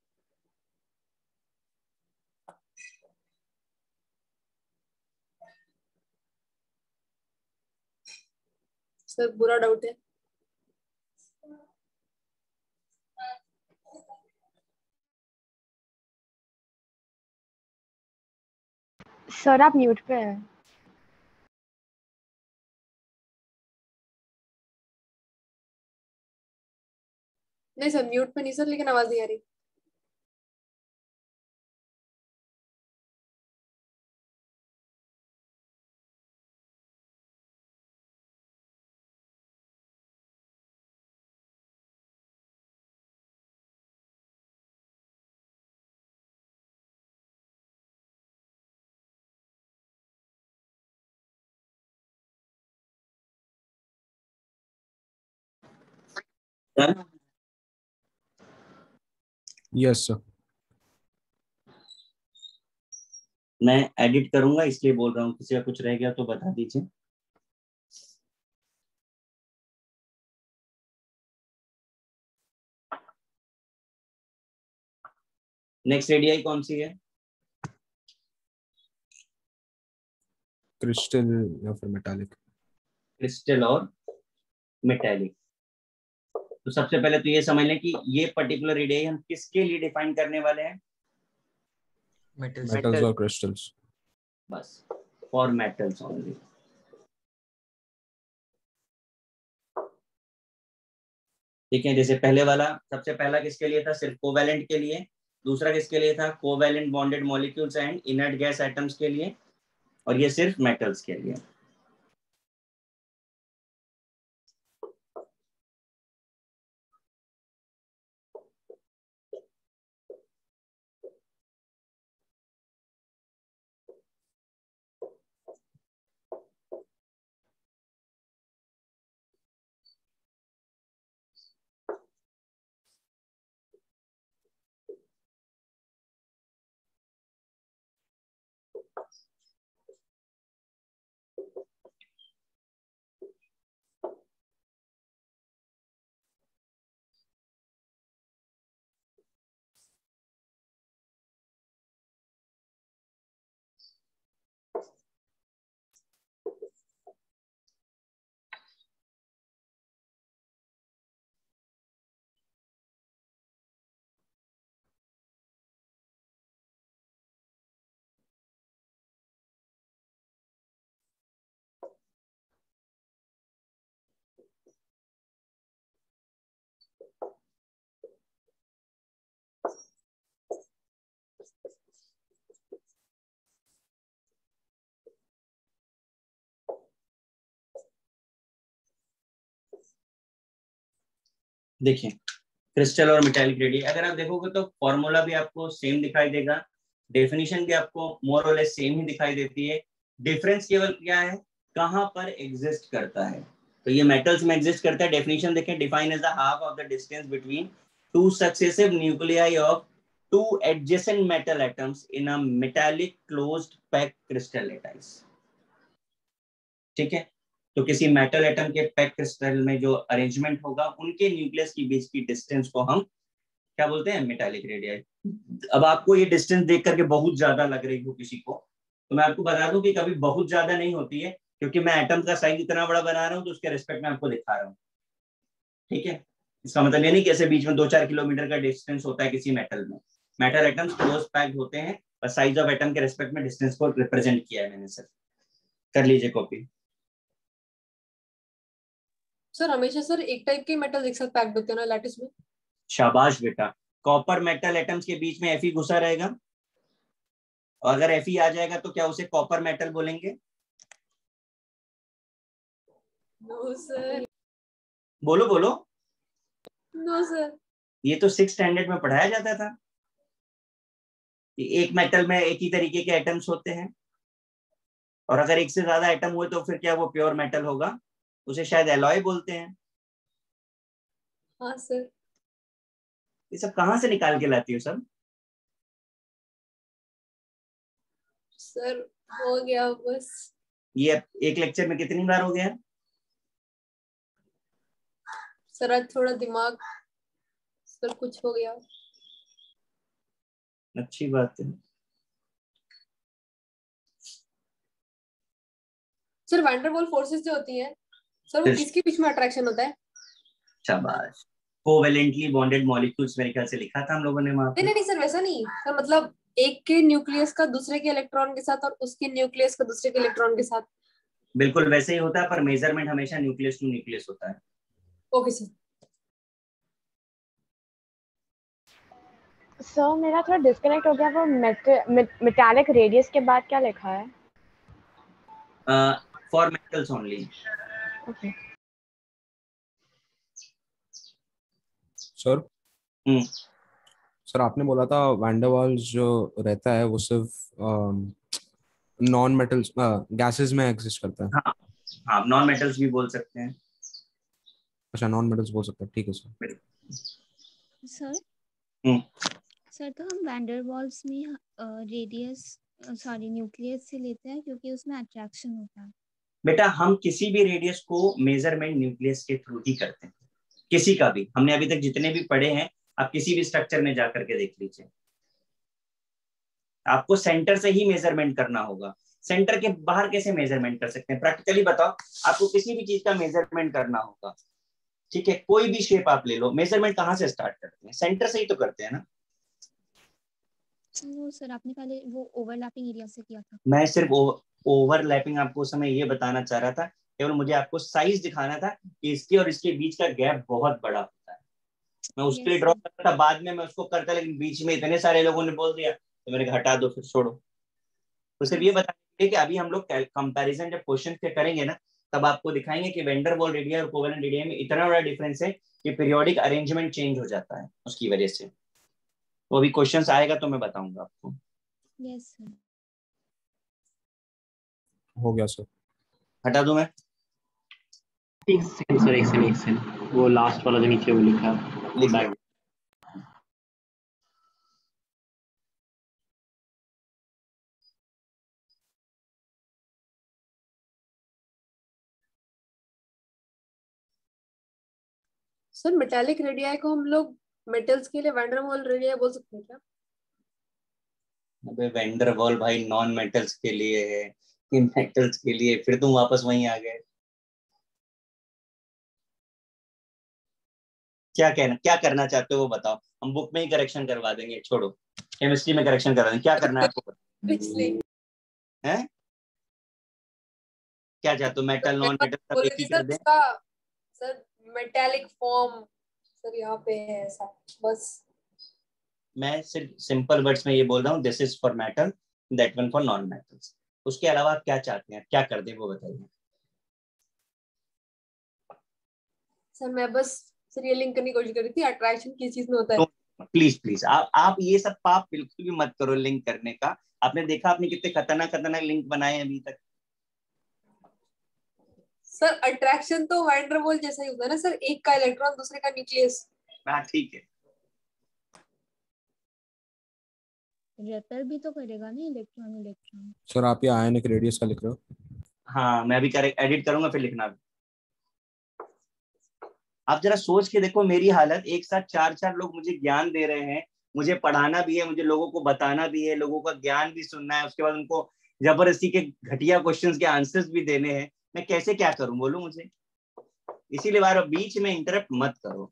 सर बुरा डाउट है। सर आप म्यूट पे हैं। नहीं सर म्यूट पे नहीं सर, लेकिन आवाज नहीं आ रही। Yes sir. मैं एडिट करूंगा इसलिए बोल रहा हूँ, किसी का कुछ रह गया तो बता दीजिए। नेक्स्ट रेडियाई कौन सी है? क्रिस्टल या फिर मेटालिक। क्रिस्टल और मेटालिक। तो सबसे पहले तो ये समझ लें कि ये पर्टिकुलर रेडियाई हम किसके लिए डिफाइन करने वाले हैं? मेटल्स और क्रिस्टल्स। बस, फॉर मेटल्स ओनली। ठीक है, जैसे पहले वाला सबसे पहला किसके लिए था, सिर्फ कोवैलेंट के लिए, दूसरा किसके लिए था, covalent bonded molecules and inert gas atoms के लिए, और ये सिर्फ मेटल्स के लिए। देखिए क्रिस्टल और मेटालिक रेडियस, अगर आप देखोगे तो फॉर्मूला भी आपको सेम दिखाई देगा, डेफिनेशन भी आपको मोर और लेस सेम ही दिखाई देती है। डिफरेंस केवल क्या है, कहाँ पर एग्जिस्ट करता है। तो ये मेटल्स में एग्जिस्ट करता है। डेफिनेशन देखें, define as the half of the distance between two successive nuclei of two adjacent metal atoms in a metallic closed pack crystal lattice. ठीक है, तो किसी मेटल एटम के पैक क्रिस्टल में जो अरेंजमेंट होगा उनके न्यूक्लियस के बीच की डिस्टेंस को हम क्या बोलते हैं, मेटालिक रेडियस। अब आपको ये डिस्टेंस देख करके बहुत ज्यादा लग रही हो किसी को, तो मैं आपको बता दूं कि कभी बहुत ज्यादा नहीं होती है, क्योंकि मैं एटम का साइज इतना बड़ा बना रहा हूँ तो उसके रिस्पेक्ट में आपको दिखा रहा हूँ। ठीक है, इसका मतलब ये नहीं कि ऐसे बीच में 2-4 किलोमीटर का डिस्टेंस होता है किसी मेटल में। मेटल एटम्स क्लोज पैक्ड होते हैं, और साइज ऑफ एटम के रिस्पेक्ट में डिस्टेंस को रिप्रेजेंट किया है मैंने। सर कर लीजिए कॉपी। सर हमेशा सर एक टाइप के मेटल एक साथ पैक्ड होते हैं ना लैटिस में। शाबाश बेटा, कॉपर मेटल एटम्स के बीच में Fe घुसा रहेगा, और अगर Fe आ जाएगा तो क्या उसे कॉपर मेटल बोलेंगे? No sir. बोलो बोलो। No sir. ये तो 6th स्टैंडर्ड में पढ़ाया जाता था कि एक मेटल में एक ही तरीके के एटम्स होते हैं, और अगर एक से ज्यादा एटम हुए तो फिर क्या वो प्योर मेटल होगा, उसे शायद एलॉय बोलते हैं। हाँ सर। ये सब कहाँ से निकाल के लाती हो सब? सर हो गया बस। ये एक लेक्चर में कितनी बार हो गया? सर आज थोड़ा दिमाग सर कुछ हो गया। अच्छी बात है। सर वैंडरवाल फोर्सेस जो होती हैं सर, वो किसके बीच में अट्रैक्शन होता है? शाबाश, कोवेलेंटली बॉन्डेड मॉलिक्यूल्स मेरे ख्याल से लिखा था हम लोगों ने वहां पे। नहीं नहीं सर, वैसा नहीं सर, मतलब एक के न्यूक्लियस का दूसरे के इलेक्ट्रॉन के साथ और उसके न्यूक्लियस का दूसरे के इलेक्ट्रॉन के साथ। बिल्कुल वैसे ही होता है, पर मेजरमेंट हमेशा न्यूक्लियस टू न्यूक्लियस होता है। Okay sir. सर मेरा थोड़ा डिस्कनेक्ट हो गया, वो मेटालिक रेडियस के बाद क्या लिखा है? For metals only. Okay sir sir आपने बोला था वैंडरवाल्स जो रहता है वो सिर्फ नॉन मेटल्स गैसेस में एग्जिस्ट करता है। हाँ हाँ, नॉन मेटल्स भी बोल सकते हैं। अच्छा, नॉन मेटल्स बोल सकते हैं, ठीक है सर। सर सर तो हम वैंडरवाल्स में रेडियस सॉरी न्यूक्लियस से लेते हैं क्योंकि उसमें अट्रैक्शन होता है। बेटा हम किसी भी रेडियस को मेजरमेंट न्यूक्लियस के थ्रू ही करते हैं, किसी का भी। हमने अभी तक जितने भी पढ़े हैं, आप किसी भी स्ट्रक्चर में जाकर के देख लीजिए, आपको सेंटर से ही मेजरमेंट करना होगा। सेंटर के बाहर कैसे मेजरमेंट कर सकते हैं? प्रैक्टिकली बताओ, आपको किसी भी चीज का मेजरमेंट करना होगा, ठीक है, कोई भी शेप आप ले लो, मेजरमेंट कहाँ से स्टार्ट करते हैं? सेंटर से ही तो करते हैं ना। वो सर आपने पहले वो ओवरलैपिंग एरिया से किया था। मैं सिर्फ ओवरलैपिंग आपको उस समय ये बताना चाह रहा था, केवल मुझे आपको साइज दिखाना था कि इसके और इसके बीच का गैप बहुत बड़ा होता है। मैं उसके लिए Yes, ड्रॉ sir. करता था, बाद में मैं उसको करता, लेकिन बीच में इतने सारे लोगों ने बोल दिया तो मैंने कहा हटा दो, फिर छोड़ो। तो सिर्फ ये Yes. बताएंगे कि अभी हम लोग कंपैरिजन जब क्वेश्चन पे करेंगे ना, तब आपको दिखाएंगे कि वेंडर वॉल रेडिया और कोवेलेंट रेडिया में इतना बड़ा डिफरेंस है कि पीरियोडिक अरेंजमेंट चेंज हो जाता है उसकी वजह से। वो अभी क्वेश्चन आएगा तो मैं बताऊंगा आपको। Yes, sir. हो गया सर। हटा दूं मैं? एक सेकंड सर, एक सेकंड, वो लास्ट वाला जो नीचे वो लिखा है वो लिख बैक। लो। सर मेटालिक रेडियाई को हम लोग मेटल्स के लिए वैंडर वॉल रेडियाई बोल सकते हैं क्या? अबे वेंडर वॉल भाई नॉन मेटल्स के लिए है, कि मेटल्स के लिए? फिर तुम वापस वहीं आ गए। क्या करना चाहते हो वो बताओ, हम बुक में ही करेक्शन करवा देंगे, छोड़ो केमिस्ट्री में करेक्शन करवा देंगे। क्या करना है आपको है? क्या चाहते हो, मेटल नॉन मेटल सब बोल एक रही ही थी कर सर दें? उसका, सर मेटालिक फॉर्म सर यहाँ पे है ऐसा बस। मैं सिर्फ सिंपल वर्ड्स में ये बोल रहा हूँ, this is for metal, that one for non metals. उसके अलावा आप क्या चाहते हैं, क्या कर दें वो बताइए। सर मैं बस सर ये लिंक करने की कोशिश कर रही थी अट्रैक्शन किस चीज में होता है। प्लीज प्लीज आप ये सब पाप बिल्कुल भी मत करो लिंक करने का। आपने देखा आपने कितने खतरनाक खतरनाक लिंक बनाए अभी तक। सर अट्रैक्शन तो वैंडर वॉल जैसा ही होता है ना सर, एक का इलेक्ट्रॉन दूसरे का न्यूक्लियस। हाँ ठीक है। रेपेल भी तो करेगा ना इलेक्ट्रॉन इलेक्ट्रॉन। सर आप ये आयनिक रेडियस का लिख रहे हो? हाँ मैं अभी करेक्ट एडिट करूंगा फिर लिखना भी। आप जरा सोच के देखो मेरी हालत, एक साथ चार चार लोग मुझे ज्ञान दे रहे हैं, मुझे पढ़ाना भी है, मुझे लोगों को बताना भी है, लोगों का ज्ञान भी सुनना है, उसके बाद उनको जबरदस्ती के घटिया क्वेश्चंस के आंसर्स भी देने हैं। मैं कैसे क्या करूं बोलो मुझे? इसीलिए बार बीच में इंटरप्ट मत करो।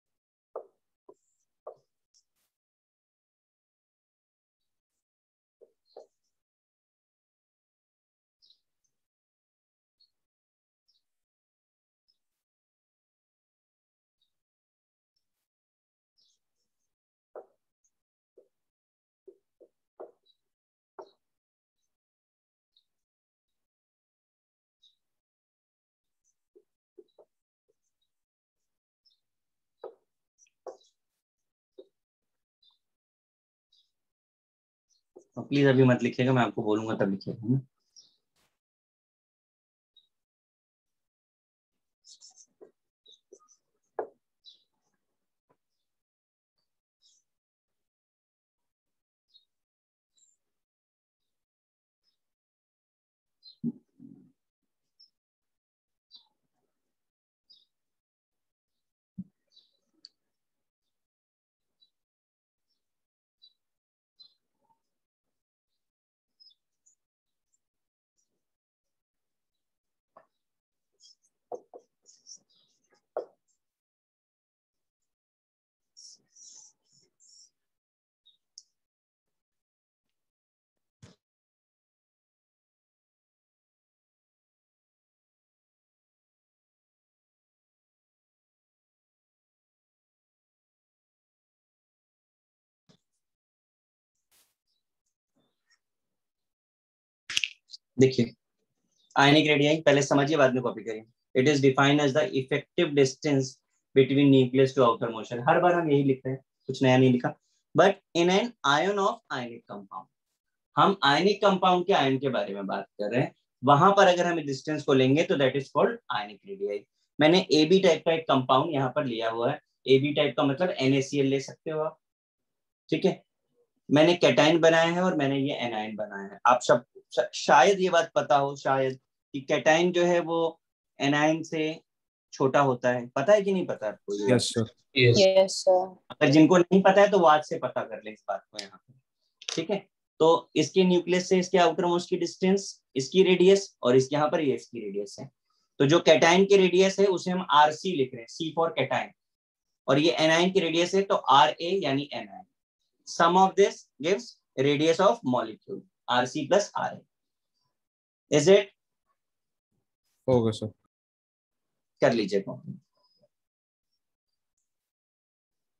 प्लीज अभी मत लिखिएगा, मैं आपको बोलूंगा तब लिखिएगा। देखिए आयनिक रेडियाई पहले समझिए बाद में कॉपी करिए। It is defined as the effective distance between nucleus to outer motion. हर बार हम यही लिखते हैं, कुछ नया नहीं लिखा। But in an ion of ionic compound, हम आयनिक कंपाउंड के आयन के बारे में बात कर रहे हैं, वहां पर अगर हम डिस्टेंस को लेंगे तो that is called ionic radii. मैंने ए बी टाइप का एक कंपाउंड यहाँ पर लिया हुआ है। ए बी टाइप का मतलब NaCl ले सकते हो आप, ठीक है। मैंने कैटाइन बनाया है और मैंने ये एनाइन बनाया है। आप सब शायद ये बात पता हो, शायद, कि कैटाइन जो है वो एनाइन से छोटा होता है। पता है कि नहीं पता आपको ये? Yes sir. Yes sir. अगर जिनको नहीं पता है तो वो आज से पता कर ले इस बात को यहाँ पे, ठीक है। तो इसके न्यूक्लियस से इसके आउटर मोस्ट की डिस्टेंस, इसकी रेडियस, और इसके यहाँ पर ये इसकी रेडियस है। तो जो कैटाइन की रेडियस है उसे हम RC लिख रहे हैं, C फॉर कैटाइन, और ये एनाइन की रेडियस है तो RA यानी anion. Sum of this gives radius of molecule, RC plus RA. Is it? होगा सर। कर लीजिए कॉपी।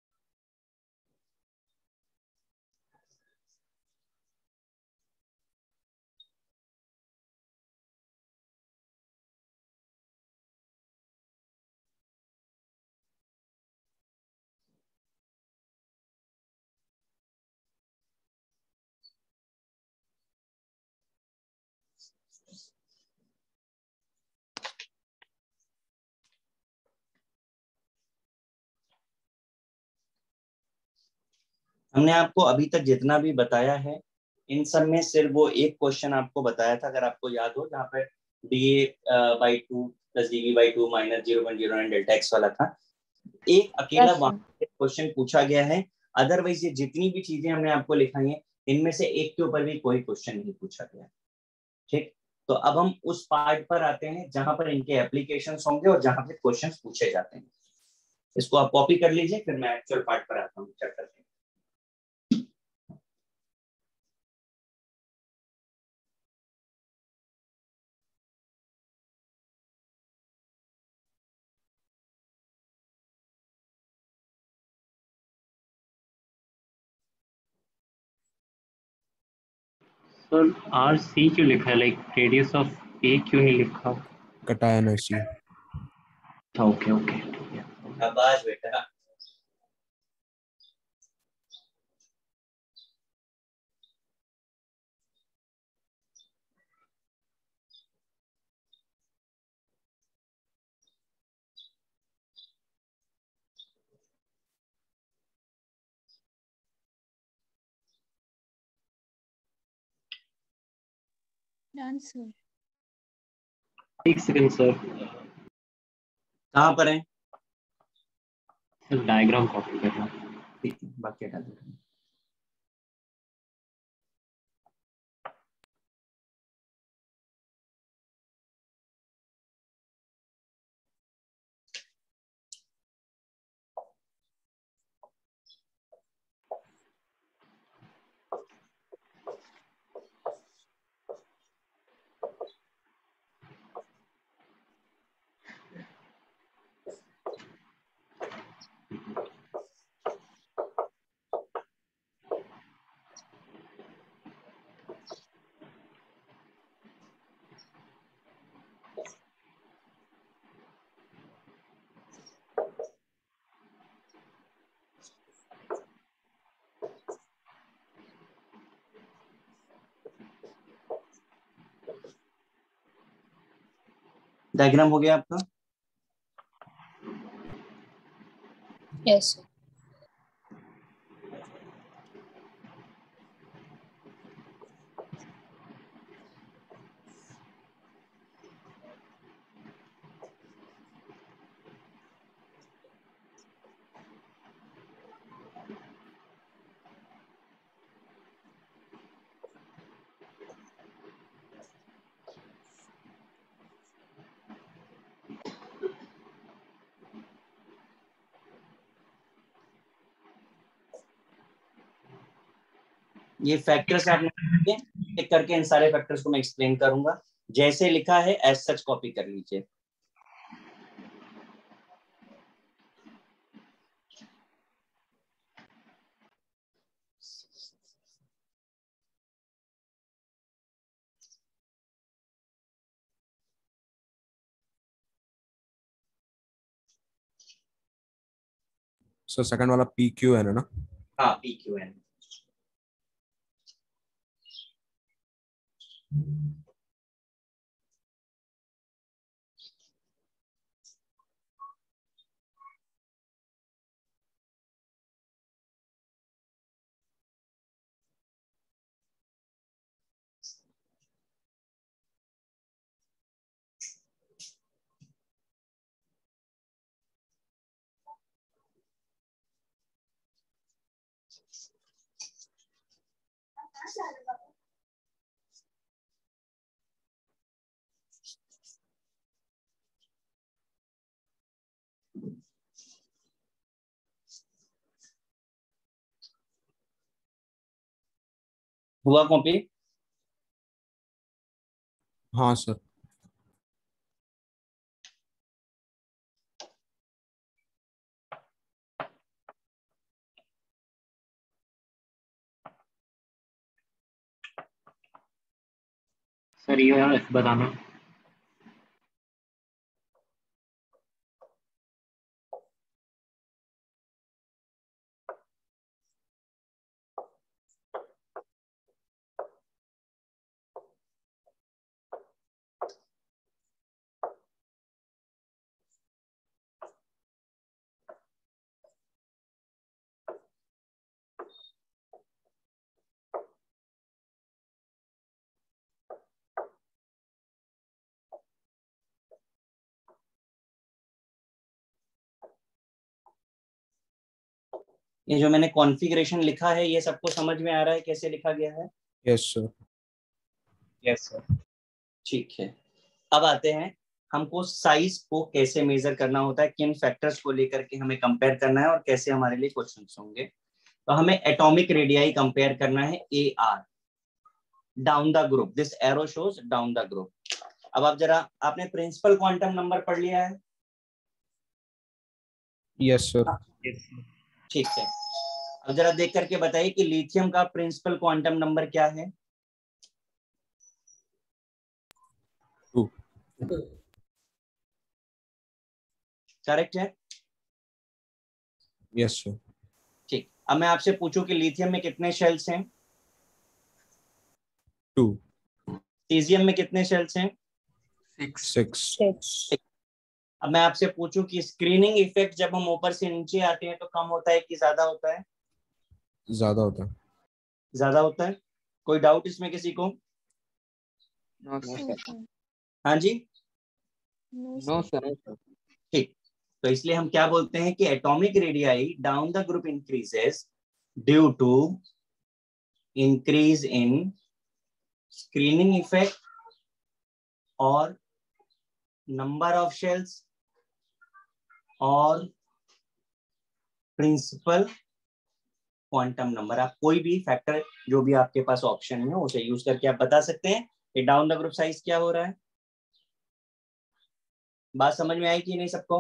हमने आपको अभी तक जितना भी बताया है इन सब में सिर्फ वो एक क्वेश्चन आपको बताया था, अगर आपको याद हो, जहाँ पे D plus D minus 0.09 delta X वाला था। एक अकेला क्वेश्चन पूछा गया है। अदरवाइज ये जितनी भी चीजें हमने आपको लिखाई है इनमें से एक के ऊपर भी कोई क्वेश्चन नहीं पूछा गया। ठीक, तो अब हम उस पार्ट पर आते हैं जहां पर इनके एप्लीकेशंस होंगे और जहां पे क्वेश्चंस पूछे जाते हैं। इसको आप कॉपी कर लीजिए, फिर मैं एक्चुअल पार्ट पर आता हूँ चैप्टर के। सर RC क्यों लिखा है, लाइक रेडियस ऑफ ए क्यों नहीं लिखा? कटाया ना सी। ओके ओके ठीक है। शाबाश बेटा। Done sir. एक सेकंड सर, कहाँ पर है? डायग्राम कॉपी कर रहा हूँ। ठीक है, बाकी हटा दो। डायग्राम हो गया आपका? यस। ये फैक्टर्स आपने टिक करके इन सारे फैक्टर्स को मैं एक्सप्लेन करूंगा। जैसे लिखा है एज सच कॉपी कर लीजिए। सो सेकंड वाला PQN है ना? हाँ, PQN। हुआ कॉपी? हाँ सर। सर ये बताना। ये जो मैंने कॉन्फ़िगरेशन लिखा है ये सबको समझ में आ रहा है कैसे लिखा गया है? Yes sir. Yes sir. ठीक है, अब आते हैं हमको साइज को कैसे मेजर करना होता है, किन फैक्टर्स को लेकर के हमें कंपेयर करना है और कैसे हमारे लिए क्वेश्चंस होंगे। तो हमें एटॉमिक रेडियाई कंपेयर करना है AR, down the group, this arrow shows down the group. अब आप जरा, आपने प्रिंसिपल क्वांटम नंबर पढ़ लिया है? Yes sir. ठीक है, अब जरा देख करके बताइए कि लिथियम का प्रिंसिपल क्वांटम नंबर क्या है? 2। करेक्ट है? Yes sir. ठीक, अब मैं आपसे पूछूं कि लिथियम में कितने शेल्स हैं? 2। सीजियम में कितने शेल्स हैं? 6। अब मैं आपसे पूछूं कि स्क्रीनिंग इफेक्ट जब हम ऊपर से नीचे आते हैं तो कम होता है कि ज्यादा होता है? ज्यादा होता है। ज्यादा होता है। कोई डाउट इसमें किसी को? No sir. हाँ जी, नो सर। ठीक। तो इसलिए हम क्या बोलते हैं कि atomic radii down the group increases due to increase in screening effect और नंबर ऑफ शेल्स और प्रिंसिपल क्वांटम नंबर। आप कोई भी फैक्टर जो भी आपके पास ऑप्शन है उसे यूज करके आप बता सकते हैं कि डाउन द ग्रुप साइज क्या हो रहा है। बात समझ में आई कि नहीं सबको?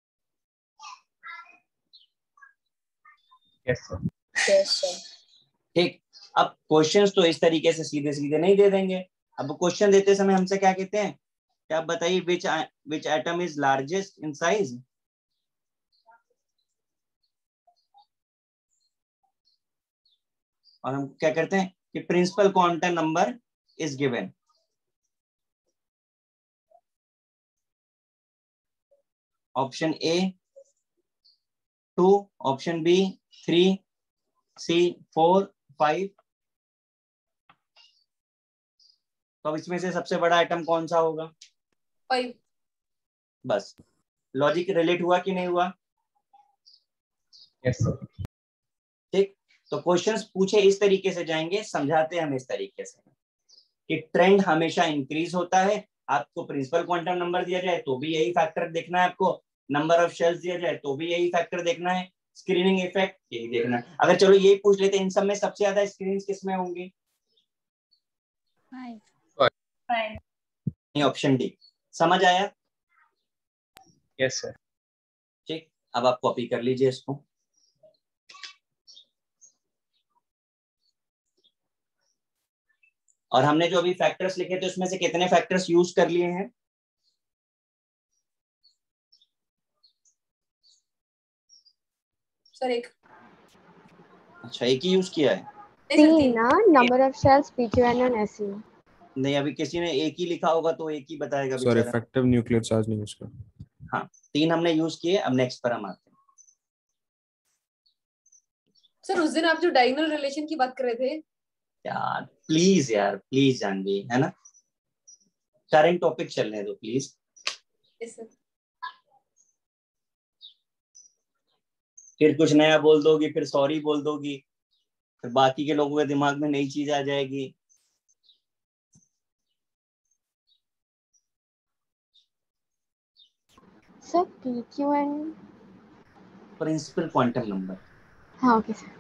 Yes sir. ठीक, अब क्वेश्चंस तो इस तरीके से सीधे सीधे नहीं दे देंगे। अब क्वेश्चन देते समय हमसे क्या कहते हैं कि आप बताइए which atom is largest in size. और हम क्या करते हैं कि principal quantum number is given. Option A 2, option B 3, C 4, 5। तो अब इसमें से सबसे बड़ा आइटम कौन सा होगा? 5। बस, लॉजिक रिलेट हुआ कि नहीं हुआ? Yes sir. ठीक, तो क्वेश्चंस पूछे इस तरीके से जाएंगे, समझाते हम इस तरीके से कि ट्रेंड हमेशा इंक्रीज होता है। आपको प्रिंसिपल क्वांटम नंबर दिया जाए तो भी यही फैक्टर देखना है, आपको नंबर ऑफ शेल्स दिया जाए तो भी यही फैक्टर देखना है, स्क्रीनिंग इफेक्ट यही देखना है। अगर चलो यही पूछ लेते हैं इन सब में सबसे ज्यादा स्क्रीन किस में होंगी? 5। Option D. समझ आया? Yes sir. ठीक, अब आप कॉपी कर लीजिए इसको। और हमने जो अभी फैक्टर्स लिखे थे उसमें से कितने फैक्टर्स यूज कर लिए हैं? सर एक। अच्छा, एक ही यूज किया है? तीन ना, number of shells, PQN and SU। नहीं, अभी किसी ने एक ही लिखा होगा तो एक ही बताएगा सर बेचारा। इफेक्टिव न्यूक्लियर चार्ज नहीं यूज कर। हाँ, 3 हमने यूज किए। अब नेक्स्ट पर हम आते हैं। सर उस दिन आप जो डायगोनल रिलेशन की बात कर रहे थे। यार प्लीज जानवी, है ना, करंट टॉपिक चलने दो प्लीज। Yes sir. फिर कुछ नया बोल दोगी, फिर सॉरी बोल दोगी, फिर बाकी के लोगों के दिमाग में नई चीज आ जाएगी। Sir PQN। Principal quantum number. हाँ ओके सर।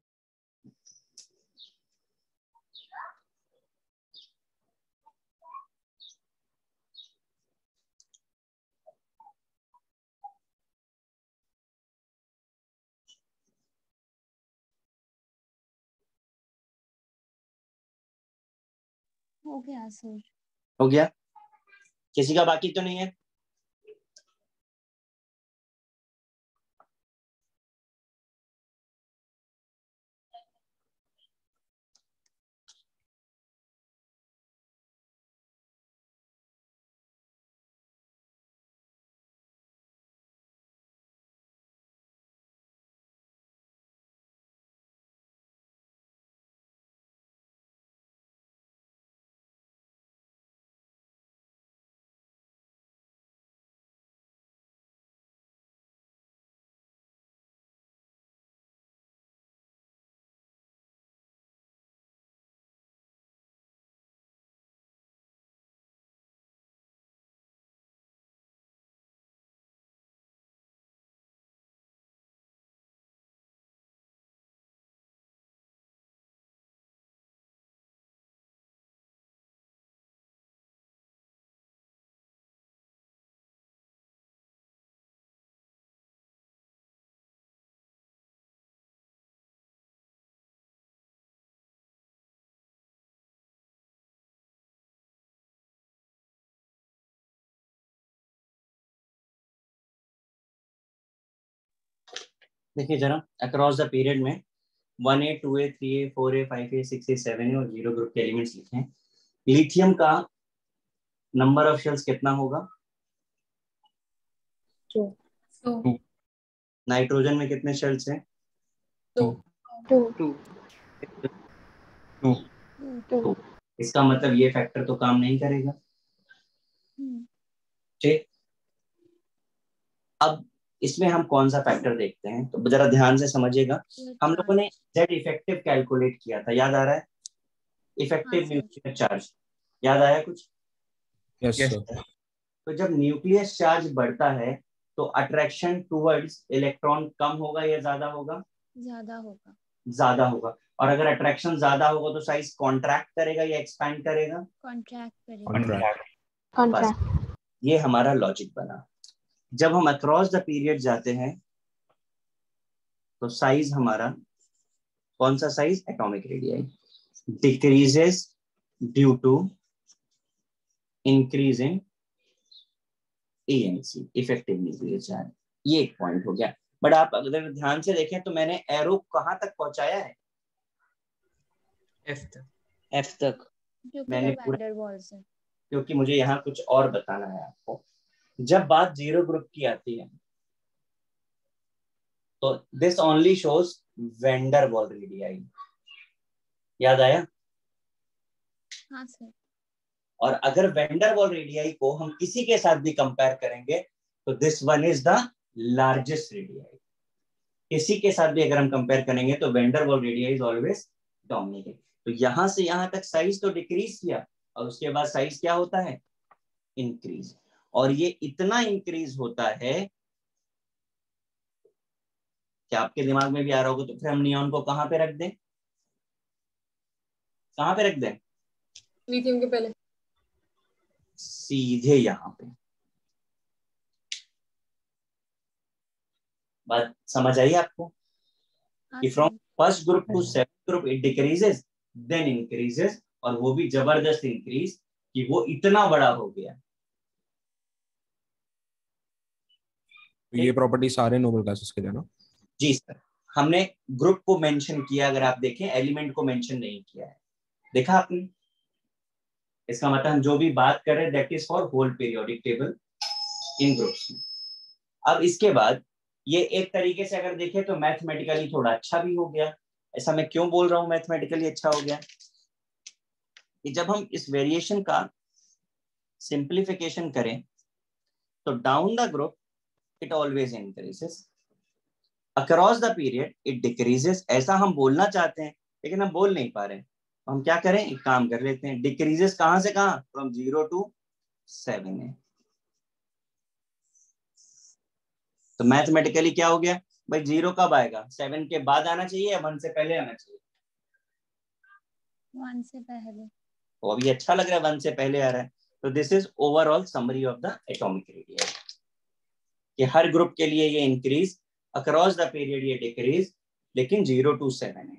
हो गया सर। हो गया? किसी का बाकी तो नहीं है? देखिए जरा, अक्रॉस द पीरियड में 1A 2A 3A 4A 5A 6A 7A और 0 ग्रुप के एलिमेंट्स लिखे हैं। लिथियम का नंबर ऑफ शेल्स कितना होगा? 2। नाइट्रोजन में कितने शेल्स हैं? 2। 2। इसका मतलब ये फैक्टर तो काम नहीं करेगा। ठीक, अब इसमें हम कौन सा फैक्टर देखते हैं, तो जरा ध्यान से समझिएगा। हम लोगों ने जेड इफेक्टिव कैलकुलेट किया था, याद आ रहा है? इफेक्टिव न्यूक्लियर चार्ज, याद आया कुछ? Yes sir. तो जब न्यूक्लियस चार्ज बढ़ता है तो अट्रैक्शन टुवर्ड्स इलेक्ट्रॉन कम होगा या ज्यादा होगा? ज्यादा होगा। ज्यादा होगा। और अगर अट्रैक्शन ज्यादा होगा तो साइज कॉन्ट्रैक्ट करेगा या एक्सपैंड करेगा? कॉन्ट्रैक्ट करेगा। कॉन्ट्रैक्ट। ये हमारा लॉजिक बना। जब हम अक्रॉस द पीरियड जाते हैं तो साइज हमारा कौन सा size? Atomic radii decreases due to increase in ANC, effective nuclear charge. ये एक पॉइंट हो गया। बट आप अगर ध्यान से देखें तो मैंने एरो कहां तक पहुंचाया है? F तक। मैंने पूरा, क्योंकि मुझे यहाँ कुछ और बताना है आपको। जब बात 0 ग्रुप की आती है तो this only shows van der Waal radii, याद आया? हाँ सर। और अगर वेंडर वॉल रेडियाई को हम किसी के साथ भी कंपेयर करेंगे तो this one is the largest radii. किसी के साथ भी अगर हम कंपेयर करेंगे तो van der Waal radii is always dominating. तो यहां से यहां तक साइज तो डिक्रीज किया और उसके बाद साइज क्या होता है? इंक्रीज। और ये इतना इंक्रीज होता है कि आपके दिमाग में भी आ रहा होगा, तो फिर हम नियॉन को कहां पे रख दें? कहां पे रख दें? लिथियम के पहले। सीधे यहां पे। बात समझ आई आपको? कि from first group to second group it decreases then increases, और वो भी जबरदस्त इंक्रीज कि वो इतना बड़ा हो गया। ये प्रॉपर्टी सारे नोबल गैसेस के लिए ना? जी सर, हमने ग्रुप को मेंशन किया, अगर आप देखें एलिमेंट को मेंशन नहीं किया है। देखा आपने? इसका मतलब हम जो भी बात कर रहे हैं that is for whole periodic table in groups में। अब इसके बाद ये एक तरीके से अगर देखें तो मैथमेटिकली थोड़ा अच्छा भी हो गया। ऐसा मैं क्यों बोल रहा हूं मैथमेटिकली अच्छा हो गया? कि जब हम इस वेरिएशन का सिंप्लीफिकेशन करें तो down the group it always increases, across the period it decreases. ऐसा हम बोलना चाहते हैं लेकिन हम बोल नहीं पा रहे हैं। तो हम क्या करें, एक काम कर लेते हैं, डिक्रीजेस कहां से कहां? From 0 to 7A। तो मैथमेटिकली क्या हो गया भाई? 0 कब आएगा? 7 के बाद आना चाहिए या 1 से पहले आना चाहिए? 1 से पहले। वो अभी अच्छा लग रहा है 1 से पहले आ रहा है। तो this is overall summary of the atomic radii कि हर ग्रुप के लिए ये इंक्रीज, अक्रॉस द पीरियड ये डिक्रीज, लेकिन 0 to 7 है।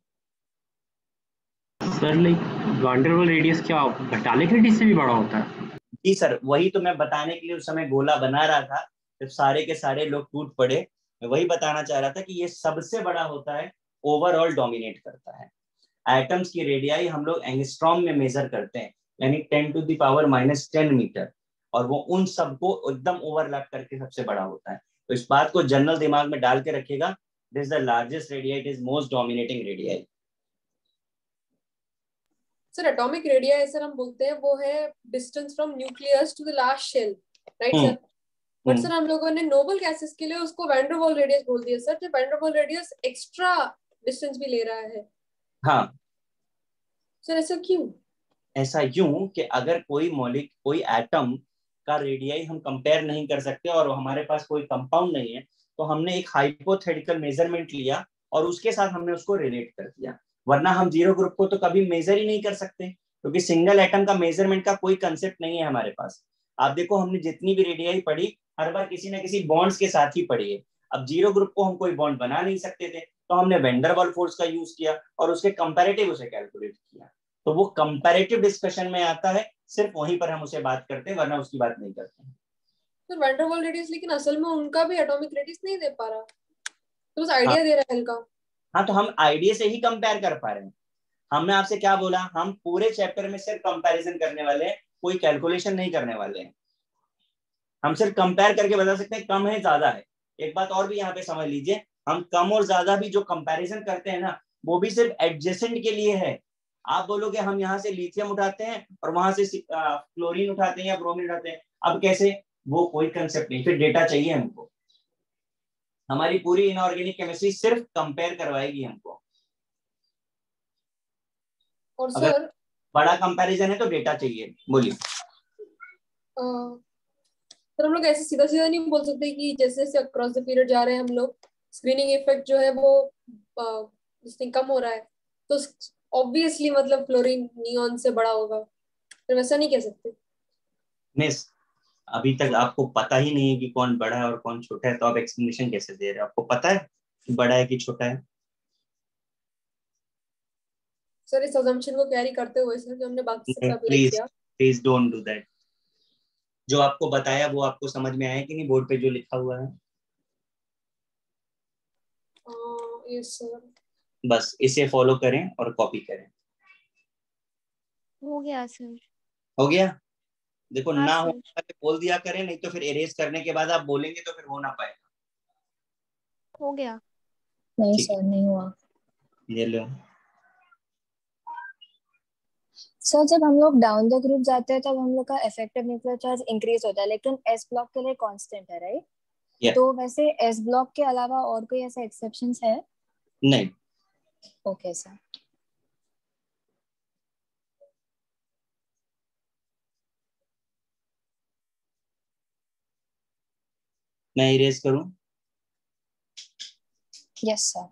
Sir like van der waals radius क्या घटालिक रेडियस से भी बड़ा होता है? जी सर, वही तो मैं बताने के लिए उस समय गोला बना रहा था, जब सारे के सारे लोग टूट पड़े। मैं वही बताना चाह रहा था कि ये सबसे बड़ा होता है, ओवरऑल डोमिनेट करता है। एटम्स की रेडियाई हम लोग एंगस्ट्रॉम में मेजर करते हैं, यानी 10⁻⁻10 मीटर, और वो उन सबको एकदम ओवरलैप करके सबसे बड़ा होता है। तो इस बात को जनरल दिमाग में डाल के रखिएगा, this is the largest radii, it is most dominating radii. Sir atomic radii sir हम बोलते हैं वो है distance from nucleus to the last shell, right sir? But sir हम लोगों ने नोबल गैसेस के लिए उसको वैन डर वाल रेडियस बोल दिया सर। तो वैन डर वाल रेडियस एक्स्ट्रा डिस्टेंस भी ले रहा है। हाँ सर ऐसा क्यों? ऐसा यूं कि अगर कोई एटम का रेडियाई हम कंपेयर नहीं कर सकते और हमारे पास कोई कंपाउंड नहीं है, तो हमने एक हाइपोथेटिकल मेजरमेंट लिया और उसके साथ हमने उसको रिलेट कर दिया। वरना हम 0 ग्रुप को तो कभी मेजर ही नहीं कर सकते, क्योंकि सिंगल एटम का मेजरमेंट का कोई कंसेप्ट नहीं है हमारे पास। आप देखो, हमने जितनी भी रेडियाई पढ़ी हर बार किसी ना किसी बॉन्ड्स के साथ ही पढ़ी है। अब 0 ग्रुप को हम कोई बॉन्ड बना नहीं सकते थे, तो हमने वैन डर वाल फोर्स का यूज किया और उसके कंपैरेटिव उसे कैलकुलेट किया। तो वो कंपैरेटिव डिस्कशन में आता है, सिर्फ वहीं पर हम उसे बात करते हैं, वरना उसकी बात नहीं करते हैं। सर वैन डर वाल रेडियस लेकिन असल में उनका भी एटॉमिक रेडियस नहीं दे पा रहा। तो बस आइडिया दे रहा है हल्का। हाँ, तो हम आइडिया से ही कंपेयर कर पा रहे हैं। हमने आपसे क्या बोला, हम पूरे चैप्टर में सिर्फ कंपैरिजन करने वाले हैं, कोई कैलकुलेशन नहीं करने वाले हैं। हम सिर्फ कंपेयर करके बता सकते हैं कम है ज्यादा है। एक बात और भी यहाँ पे समझ लीजिए, हम कम और ज्यादा भी जो कंपैरिजन करते हैं ना, वो भी सिर्फ एडजेसेंट के लिए है। आप बोलोगे हम यहाँ से लिथियम उठाते हैं और वहां से क्लोरीन उठाते हैं या ब्रोमीन उठाते हैं, अब कैसे, वो कोई कंसेप्ट नहीं, फिर डेटा चाहिए हमको। हमारी पूरी इनऑर्गेनिक केमिस्ट्री सिर्फ कंपेयर करवाएगी हमको। और अगर सर बड़ा कंपैरिजन है तो डेटा चाहिए। बोलिए। सर हम लोग ऐसे सीधा सीधा नहीं बोल सकते कि जैसे जैसे अक्रॉस द पीरियड जा रहे हैं हम लोग, स्क्रीनिंग इफेक्ट जो है वो कम हो रहा है, तो ऑब्वियसली मतलब फ्लोरीन नियॉन से बड़ा होगा, फिर वैसा नहीं कह सकते। मिस, अभी तक आपको पता ही नहीं है कि कौन बड़ा है और कौन छोटा है, तो आप एक्सप्लेनेशन कैसे दे रहे हो? आपको पता है कि बड़ा है कि छोटा है? सर इस अजम्पशन को कैरी करते हुए सर जो हमने बाकी सब अप्लाई प्लीज किया। Please don't do that. जो आपको बताया वो आपको समझ में आया कि नहीं, बोर्ड पे जो लिखा हुआ है? Yes sir. बस इसे फॉलो करें और कॉपी करें। हो गया सर। हो गया? देखो, हाँ ना हो सर। बोल दिया करें, नहीं तो फिर इरेज करने के बाद आप बोलेंगे तो फिर हो ना पाएगा। हो गया। नहीं ठीक सर, नहीं हुआ। है, ये लो। सर जब हम लोग डाउन द ग्रुप जाते हैं तब हम लोग का इफेक्टिव न्यूक्लियर चार्ज इंक्रीज होता है, लेकिन एस ब्लॉक के लिए कांस्टेंट है, राइट? Yeah. तो वैसे एस ब्लॉक के अलावा और कोई ऐसा एक्सेप्शंस है? नहीं। Okay sir. मैं इरेज करूं? Yes sir.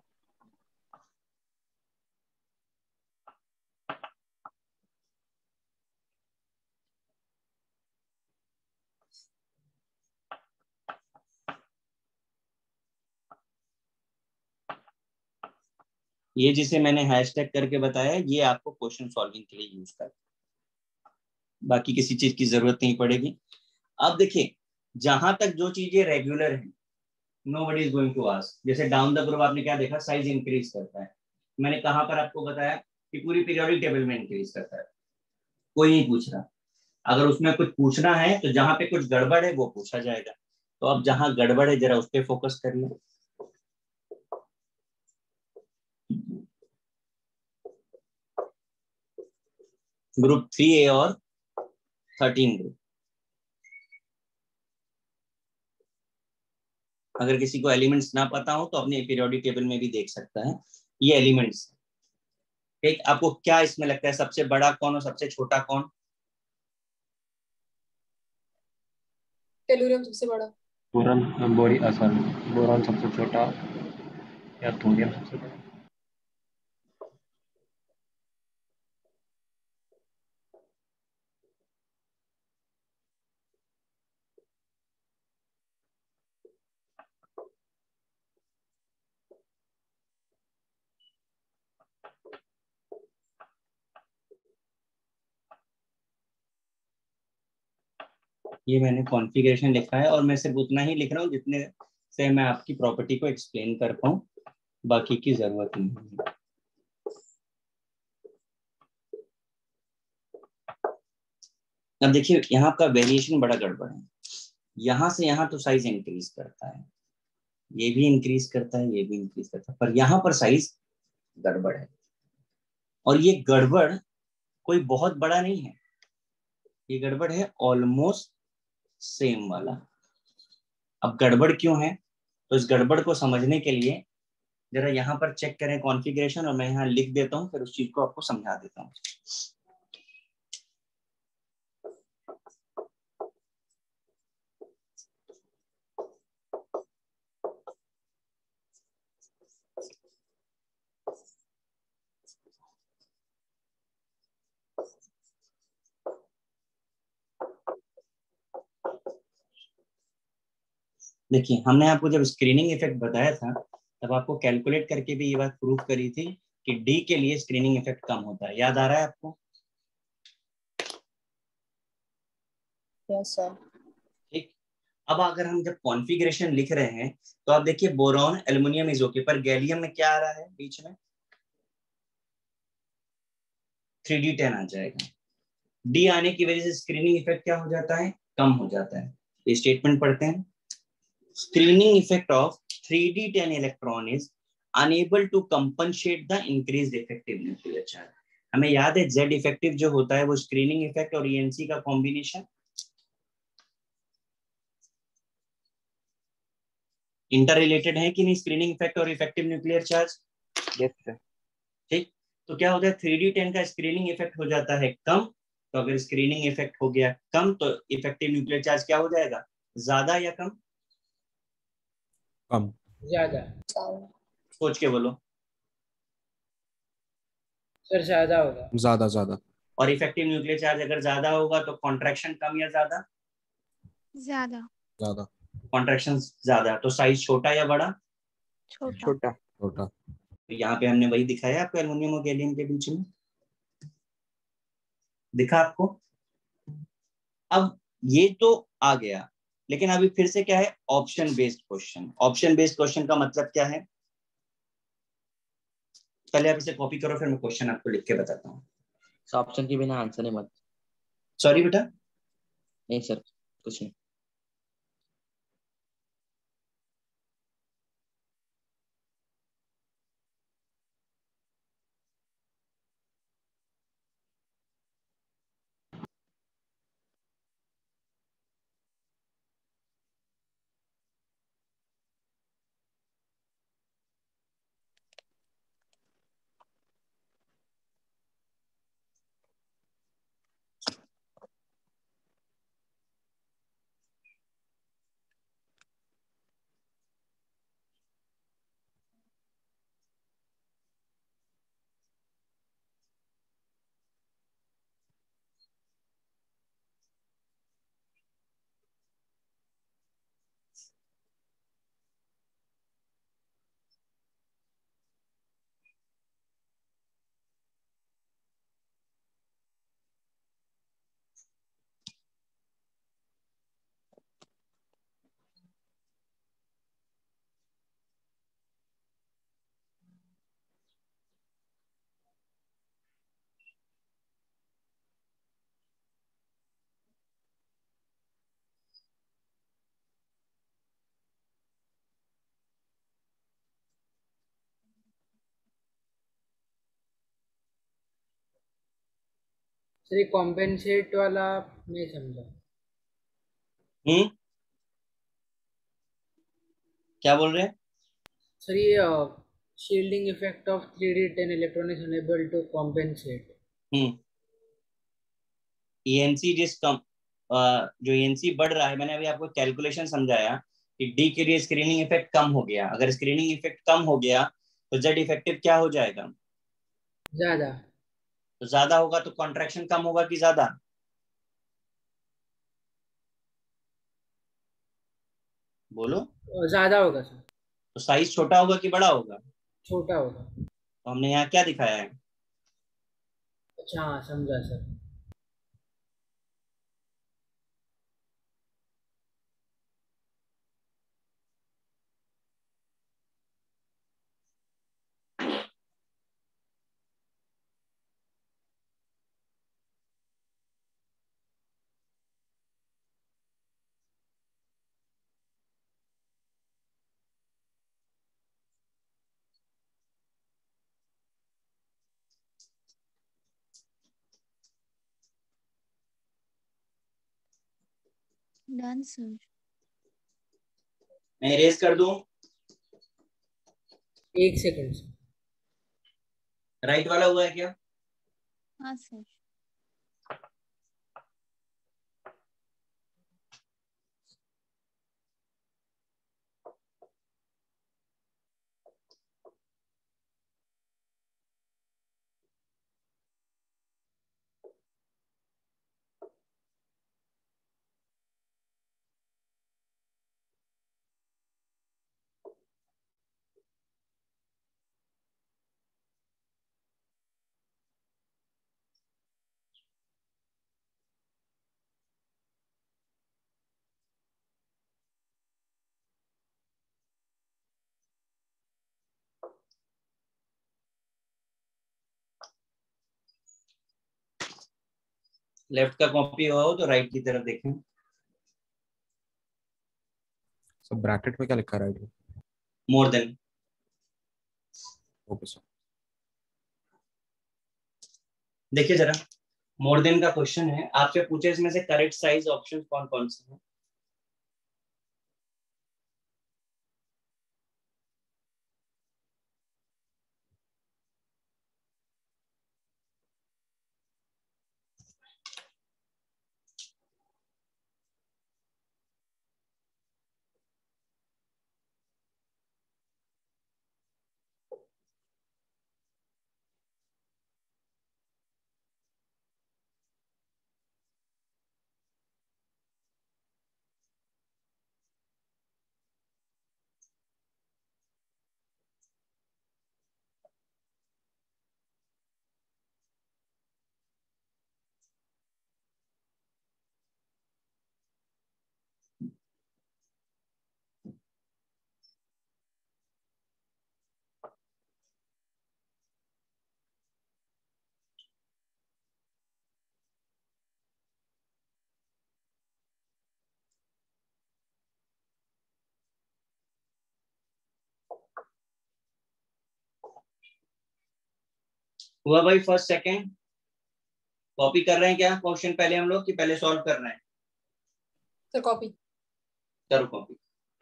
ये जिसे मैंने हैशटैग करके बताया, ये आपको क्वेश्चन सॉल्विंग के लिए यूज कर, बाकी किसी चीज की जरूरत नहीं पड़ेगी। अब देखिए, जहां तक जो चीजें रेगुलर है, nobody is going to ask. जैसे डाउन द ग्रुप आपने क्या देखा, साइज इंक्रीज करता है। मैंने कहां पर आपको बताया कि पूरी पीरियोडिक टेबल में इंक्रीज करता है। कोई नहीं पूछ रहा। अगर उसमें कुछ पूछना है तो जहां पे कुछ गड़बड़ है वो पूछा जाएगा। तो अब जहां गड़बड़ है जरा उस पर फोकस कर लें। ग्रुप 3A और 13 ग्रुप। अगर किसी को एलिमेंट्स ना पता हो तो अपने पीरियोडिक टेबल में भी देख सकता है। ये एलिमेंट्स, ठीक। आपको क्या इसमें लगता है सबसे बड़ा कौन और सबसे छोटा कौन? टेलुरियम सबसे बड़ा। बोरॉन सबसे छोटा या थोरियम सबसे बड़ा? ये मैंने कॉन्फ़िगरेशन लिखा है और मैं सिर्फ उतना ही लिख रहा हूँ जितने से मैं आपकी प्रॉपर्टी को एक्सप्लेन कर पाऊँ, बाकी की जरूरत नहीं है। अब देखिए, यहाँ का वेरिएशन बड़ा गड़बड़ है। यहाँ से यहाँ तो साइज इंक्रीज करता है, ये भी इंक्रीज करता है, ये भी इंक्रीज करता है, पर यहाँ पर साइज गड़बड़ है। और ये गड़बड़ कोई बहुत बड़ा नहीं है, ये गड़बड़ है ऑलमोस्ट सेम वाला। अब गड़बड़ क्यों है, तो इस गड़बड़ को समझने के लिए जरा यहाँ पर चेक करें कॉन्फ़िगरेशन, और मैं यहाँ लिख देता हूँ, फिर उस चीज को आपको समझा देता हूँ। देखिए, हमने आपको जब स्क्रीनिंग इफेक्ट बताया था तब आपको कैलकुलेट करके भी ये बात प्रूव करी थी कि डी के लिए स्क्रीनिंग इफेक्ट कम होता है। याद आ रहा है आपको? Yes sir. ठीक। अब अगर हम जब कॉन्फ़िगरेशन लिख रहे हैं तो आप देखिए बोरॉन एल्युमिनियम इज ओके, पर गैलियम में क्या आ रहा है बीच में, 3d10 आ जाएगा। डी आने की वजह से स्क्रीनिंग इफेक्ट क्या हो जाता है, कम हो जाता है। ये स्टेटमेंट पढ़ते हैं, screening effect of 3d10 electron is unable to compensate the increased effective nuclear charge. हमें याद है जेड इफेक्टिव जो होता है वो स्क्रीनिंग इफेक्ट और ईएनसी का कॉम्बिनेशन, इंटर रिलेटेड है कि नहीं स्क्रीनिंग इफेक्ट और effective nuclear charge. Yes sir. ठीक, तो क्या होता है 3d10 का स्क्रीनिंग इफेक्ट हो जाता है कम, तो अगर स्क्रीनिंग इफेक्ट हो गया कम तो इफेक्टिव न्यूक्लियर चार्ज क्या हो जाएगा, ज्यादा या कम, कम, ज्यादा। सोच के बोलो। सर ज्यादा होगा। ज्यादा ज्यादा। और इफेक्टिव न्यूक्लियर चार्ज अगर ज्यादा होगा तो कॉन्ट्रैक्शन कम या ज्यादा, ज्यादा। ज्यादा। कॉन्ट्रैक्शन ज्यादा, तो साइज छोटा या बड़ा, छोटा। छोटा। छोटा। तो यहाँ पे हमने वही दिखाया आपको एल्युमिनियम और गैलियम के बीच में, दिखा आपको। अब ये तो आ गया, लेकिन अभी फिर से क्या है, option based question. Option based question का मतलब क्या है, पहले आप इसे कॉपी करो फिर मैं क्वेश्चन आपको लिख के बताता हूँ। ऑप्शन के बिना आंसर नहीं मत। सॉरी बेटा, नहीं सर, कुछ नहीं। सर ये कॉम्पेंसेट वाला नहीं समझा। क्या बोल रहे हैं सर ये shielding effect of 3d10 electron is unable to compensate. ENC जिस कम जो ईएनसी बढ़ रहा है, मैंने अभी आपको कैलकुलेशन समझाया कि डी के लिए स्क्रीनिंग इफेक्ट कम हो गया, अगर स्क्रीनिंग इफेक्ट कम हो गया तो जेड इफेक्टिव क्या हो जाएगा, ज्यादा। तो ज्यादा होगा तो कॉन्ट्रैक्शन कम होगा कि ज्यादा, बोलो। ज्यादा होगा सर। तो साइज छोटा होगा कि बड़ा होगा, छोटा होगा। तो हमने यहाँ क्या दिखाया है, अच्छा हाँ समझा सर। Done sir. मैं इरेज कर दूं, 1 सेकंड सर। राइट वाला हुआ है क्या, हाँ सर। लेफ्ट का कॉपी हुआ हो तो राइट की तरफ देखें। सब ब्रैकेट में क्या लिखा है राइट में? More than. Okay sir. देखिए जरा, मोर देन का क्वेश्चन है, आपसे पूछे इसमें से करेक्ट साइज ऑप्शन कौन कौन से हैं? हुआ भाई फर्स्ट सेकंड? कॉपी कर रहे हैं क्या क्वेश्चन पहले हम लोग, कि पहले सॉल्व कर रहे हैं? Sir copy. करो कॉपी।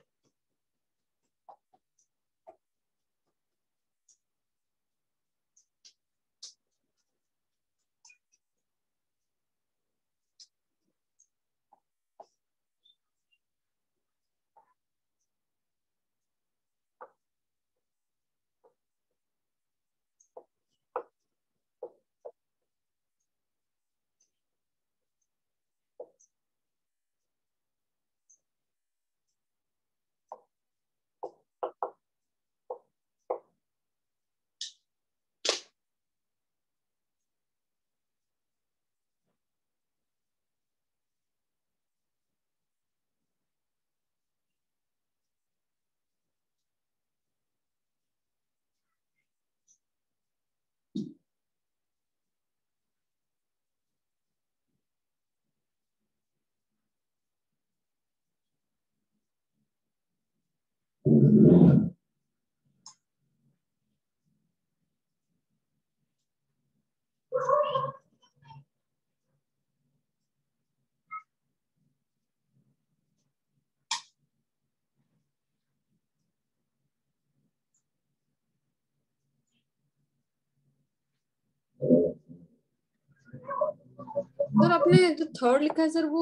सर आपने जो थर्ड लिखा है सर वो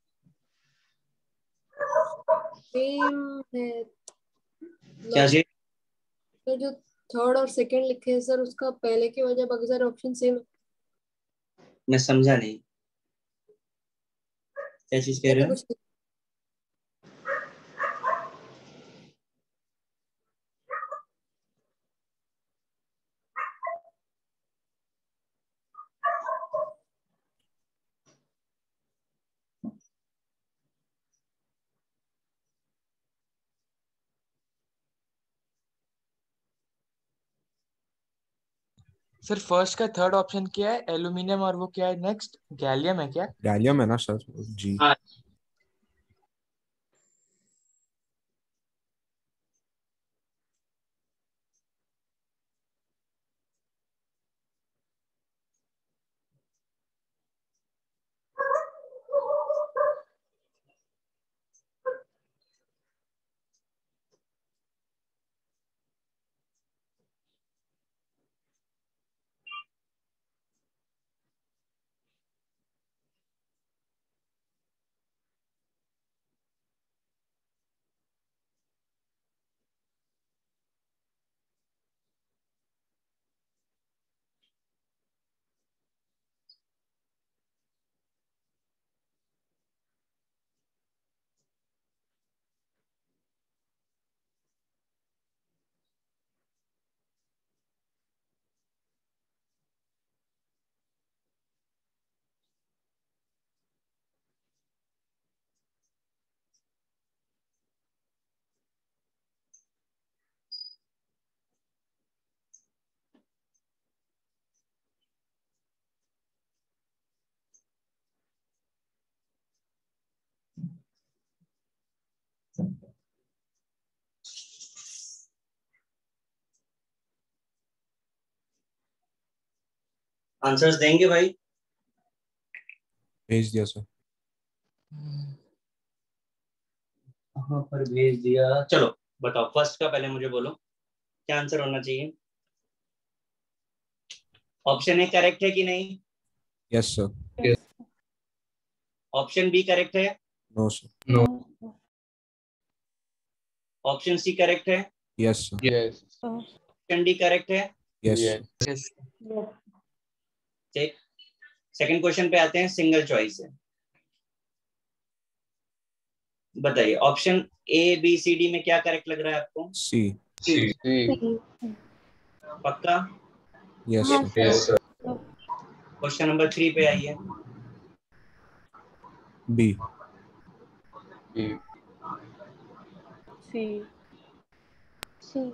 सेम है? क्या जी? सर जो थर्ड और सेकंड लिखे हैं सर उसका पहले की वजह बाकी सारे ऑप्शन सेम है। मैं समझा नहीं, क्या चीज कह रहे हो? कुछ सर फर्स्ट का थर्ड ऑप्शन क्या है? एल्यूमिनियम और वो क्या है नेक्स्ट? गैलियम है क्या? गैलियम है ना सर जी? हाँ। आंसर्स देंगे भाई? भेज दिया सर। कहाँ पर भेज दिया? चलो बताओ, फर्स्ट का पहले मुझे बोलो क्या आंसर होना चाहिए। ऑप्शन ए करेक्ट है कि नहीं? Yes sir. Option B correct है? No sir. No option C correct है? Yes sir. Yes option D correct है? यस। यस ठीक, सेकंड क्वेश्चन पे आते हैं, सिंगल चॉइस है। बताइए option A B C D में क्या करेक्ट लग रहा है आपको? सी। पक्का? यस हाँ सर। सर। क्वेश्चन नंबर 3 पे आइए। B. C C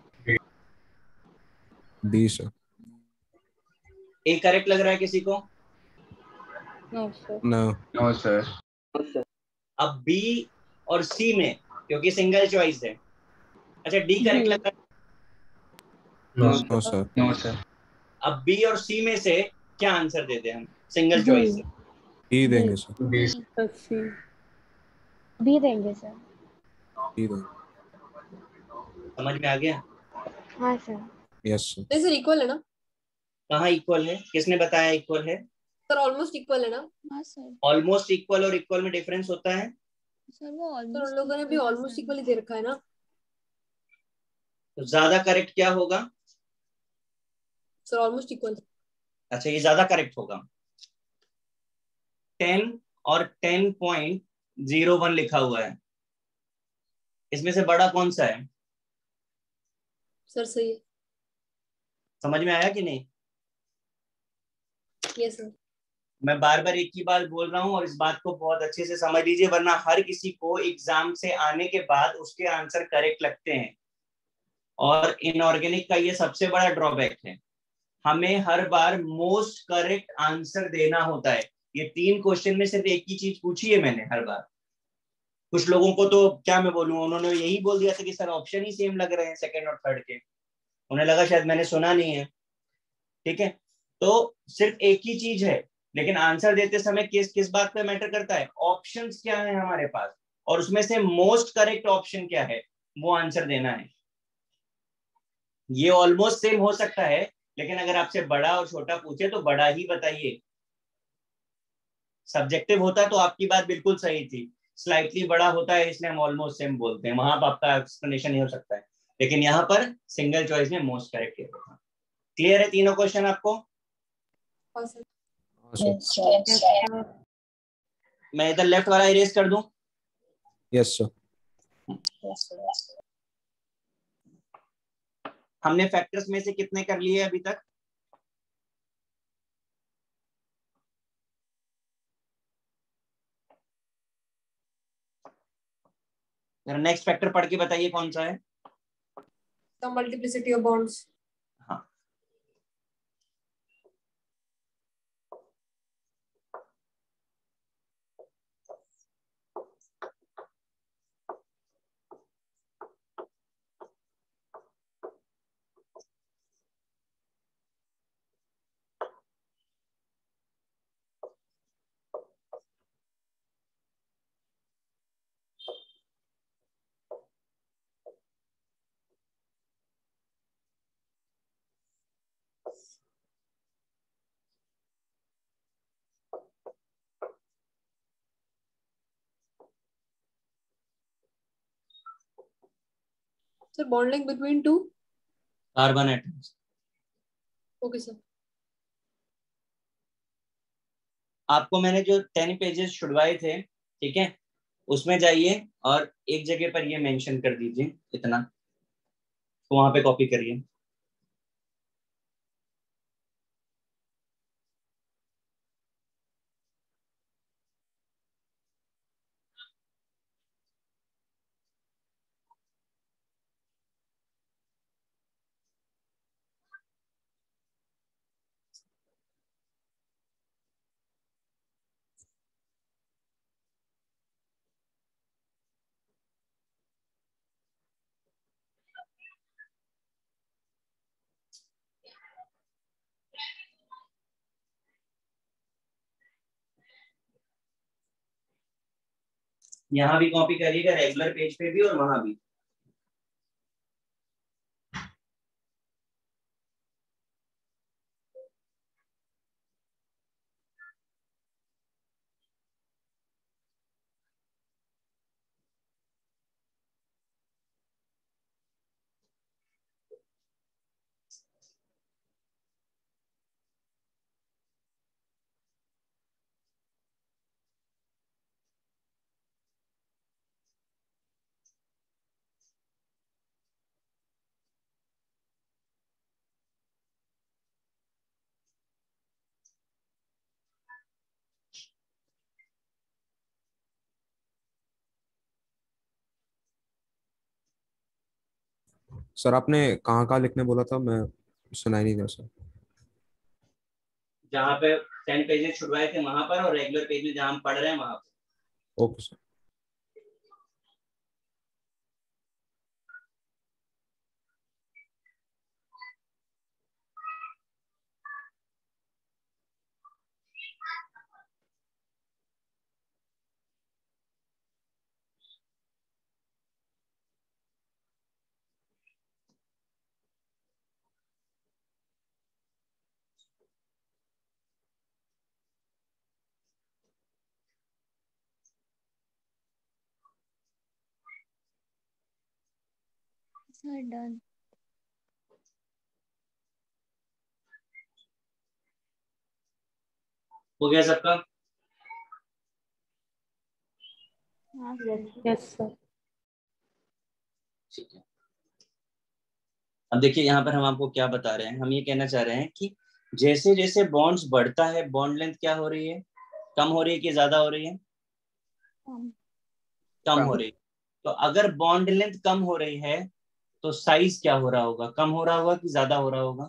B sir. A correct लग रहा है किसी को? No sir. No. No sir. अब बी और सी में, क्योंकि सिंगल चॉइस है। अच्छा, डी करेक्ट लग रहा है? No sir. No sir. अब बी और सी में से क्या आंसर देते हैं हम, सिंगल चॉइस है? बी देंगे सर। बी सी बी देंगे सर। बी देंगे। समझ में आ गया? हाँ सर। Yes sir. नहीं सर, इक्वल है ना? कहाँ इक्वल है? किसने बताया इक्वल है? सर ऑलमोस्ट इक्वल है ना? हाँ सर। ऑलमोस्ट इक्वल और इक्वल में डिफरेंस होता है। सर वो सर उन ऑलमोस्ट लोगों ने भी ऑलमोस्ट इक्वल ही दे रखा है ना? तो ज्यादा करेक्ट क्या होगा? Sir almost equal. अच्छा, ये ज्यादा करेक्ट होगा। 10 और 10.01 लिखा हुआ है, इसमें से बड़ा कौन सा है? सर सही है। समझ में आया कि नहीं? Yes sir. मैं बार बार एक ही बात बोल रहा हूँ और इस बात को बहुत अच्छे से समझ लीजिए, वरना हर किसी को एग्जाम से आने के बाद उसके आंसर करेक्ट लगते हैं, और इनऑर्गेनिक का ये सबसे बड़ा ड्रॉबैक है। हमें हर बार मोस्ट करेक्ट आंसर देना होता है। ये 3 क्वेश्चन में सिर्फ एक ही चीज पूछी है मैंने हर बार। कुछ लोगों को तो क्या मैं बोलूं, उन्होंने यही बोल दिया था कि सर ऑप्शन ही सेम लग रहे हैं सेकंड और थर्ड के, उन्हें लगा शायद मैंने सुना नहीं है। ठीक है, तो सिर्फ एक ही चीज है, लेकिन आंसर देते समय किस किस बात पे मैटर करता है? ऑप्शंस क्या है हमारे पास, और उसमें से मोस्ट करेक्ट ऑप्शन क्या है, वो आंसर देना है। ये ऑलमोस्ट सेम हो सकता है, लेकिन अगर आपसे बड़ा और छोटा पूछे तो बड़ा ही बताइए। सब्जेक्टिव होता तो आपकी बात बिल्कुल सही थी, स्लाइटली बड़ा होता है इसलिए हम ऑलमोस्ट सेम बोलते हैं, वहां पर आपका एक्सप्लेनेशन नहीं हो सकता है, लेकिन यहाँ पर सिंगल चॉइस में मोस्ट करेक्ट होगा। क्लियर है तीनों क्वेश्चन आपको? हाँ सर। मैं इधर लेफ्ट वाला इरेज कर दूं? Yes sir. हमने फैक्टर्स में से कितने कर लिए अभी तक? नेक्स्ट फैक्टर पढ़ के बताइए कौन सा है? The multiplicity of bonds. हाँ, sir bond link between two carbon atoms. Okay sir. आपको मैंने जो 10 पेजेस छुड़वाए थे, ठीक है, उसमें जाइए और एक जगह पर ये मेंशन कर दीजिए इतना, तो वहां पे कॉपी करिए। यहाँ भी कॉपी करिएगा, रेगुलर पेज पे भी और वहां भी। सर आपने कहाँ लिखने बोला था, मैं सुनाई नहीं दिया सर। जहाँ पे 10 पेजेस छुड़वाए थे वहां पर, और रेगुलर पेज में जहाँ हम पढ़ रहे हैं वहां पर। Okay sir. Sir done. हो गया सबका? Yes sir. ठीक है। अब देखिए यहाँ पर हम आपको क्या बता रहे हैं, हम ये कहना चाह रहे हैं कि जैसे जैसे बॉन्ड्स बढ़ता है, बॉन्ड लेंथ क्या हो रही है, कम हो रही है कि ज्यादा हो रही है? कम हो रही है। तो अगर बॉन्ड लेंथ कम हो रही है तो साइज क्या हो रहा होगा? कम हो रहा होगा कि ज्यादा हो रहा होगा?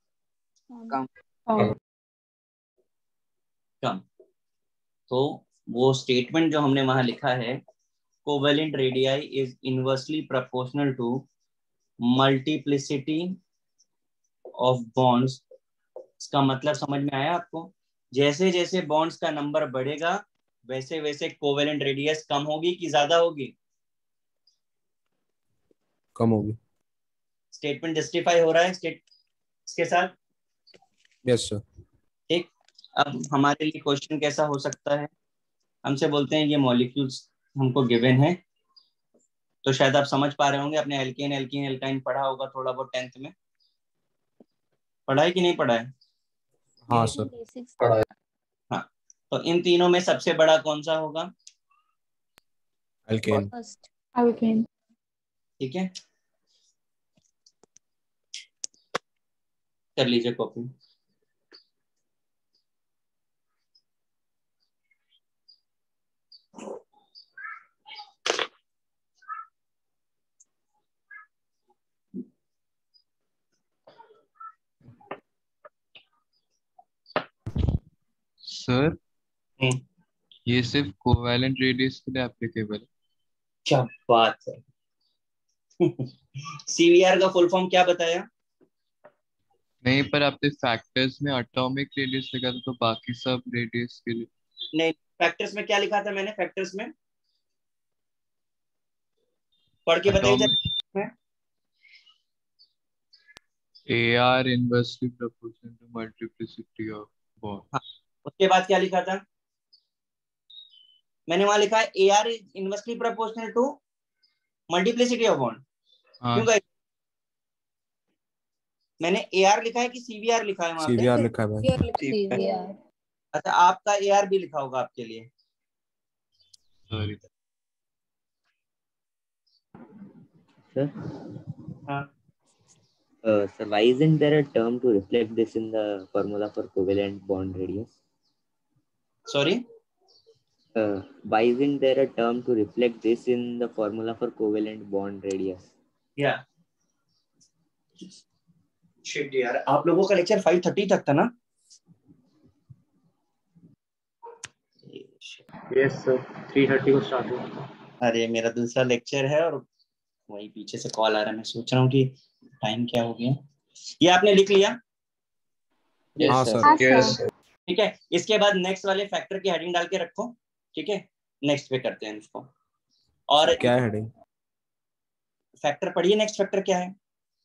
कम। तो वो स्टेटमेंट जो हमने वहां लिखा है, covalent radii is inversely proportional to multiplicity of bonds, इसका मतलब समझ में आया आपको? जैसे जैसे बॉन्ड्स का नंबर बढ़ेगा वैसे वैसे कोवेलेंट रेडियस कम होगी कि ज्यादा होगी? कम होगी। स्टेटमेंट जस्टिफाई हो रहा है इसके साथ? Yes sir. ठीक। अब हमारे लिए क्वेश्चन कैसा हो सकता है? हमसे बोलते हैं ये मॉलिक्यूल्स हमको गिवन है, तो शायद आप समझ पा रहे होंगे, अपने एल्केन एल्कीन एल्काइन पढ़ा होगा थोड़ा बहुत 10th में। पढ़ा है कि नहीं पढ़ा है? हाँ सर। हाँ। तो इन तीनों में सबसे बड़ा कौन सा होगा? एल्केन। एल्केन। ठीक है, कर लीजिए कॉपी। सर ये सिर्फ कोवैलेंट रेडियस के लिए एप्लीकेबल है? क्या बात है। सीवीआर का फुल फॉर्म क्या बताया? नहीं, पर आपने फैक्टर्स में एटॉमिक रेडियस लिखा था, तो बाकी सब रेडियस के लिए? नहीं, फैक्टर्स में क्या लिखा था मैंने? फैक्टर्स में पढ़ के बताइए। AR inversely proportional to multiplicity of bond. हाँ, उसके बाद क्या लिखा था? मैंने वहां लिखा है AR is inversely proportional to multiplicity of bond. क्यों गाइस? मैंने AR लिखा है कि CVR लिखा है वहां पे? CVR लिखा है भाई। CVR। अच्छा, आपका AR भी लिखा होगा आपके लिए। सॉरी Sir, हाँ। sir, why isn't there a term to reflect this in the formula for covalent bond radius? Sorry? Why isn't there a term to reflect this in the formula for covalent bond radius? Yeah. Shit यार, आप लोगों का lecture 5:30 तक था ना? Yes sir, 3:30 को start हुआ। अरे मेरा दूसरा लेक्चर है और वही पीछे से कॉल आ रहा है, मैं सोच रहा हूँ कि टाइम क्या हो गया। ये आपने लिख लिया? हाँ सर। ठीक है, इसके बाद नेक्स्ट वाले फैक्टर की हेडिंग डाल के रखो। ठीक है, नेक्स्ट पे करते हैं इसको। और क्या है हेडिंग? फैक्टर पढ़िए, नेक्स्ट फैक्टर क्या है?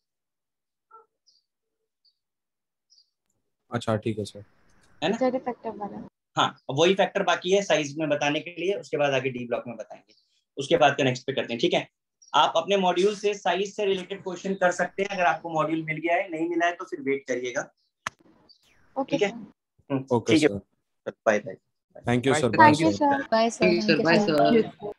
अच्छा ठीक है सर, है ना? जेड फैक्टर वाला। हाँ, वही फैक्टर बाकी है साइज में बताने के लिए, उसके बाद आगे डी ब्लॉक में बताएंगे, उसके बाद का नेक्स्ट पे करते हैं। ठीक है, आप अपने मॉड्यूल से साइज से रिलेटेड क्वेश्चन कर सकते हैं। अगर आपको मॉड्यूल मिल गया है, नहीं मिला है तो फिर वेट करिएगा। ओके ठीक है, ओके ठीक है, sir, bye bye. Thank you sir, thank you sir. Bye sir, sir, thank you bye sir. Sir.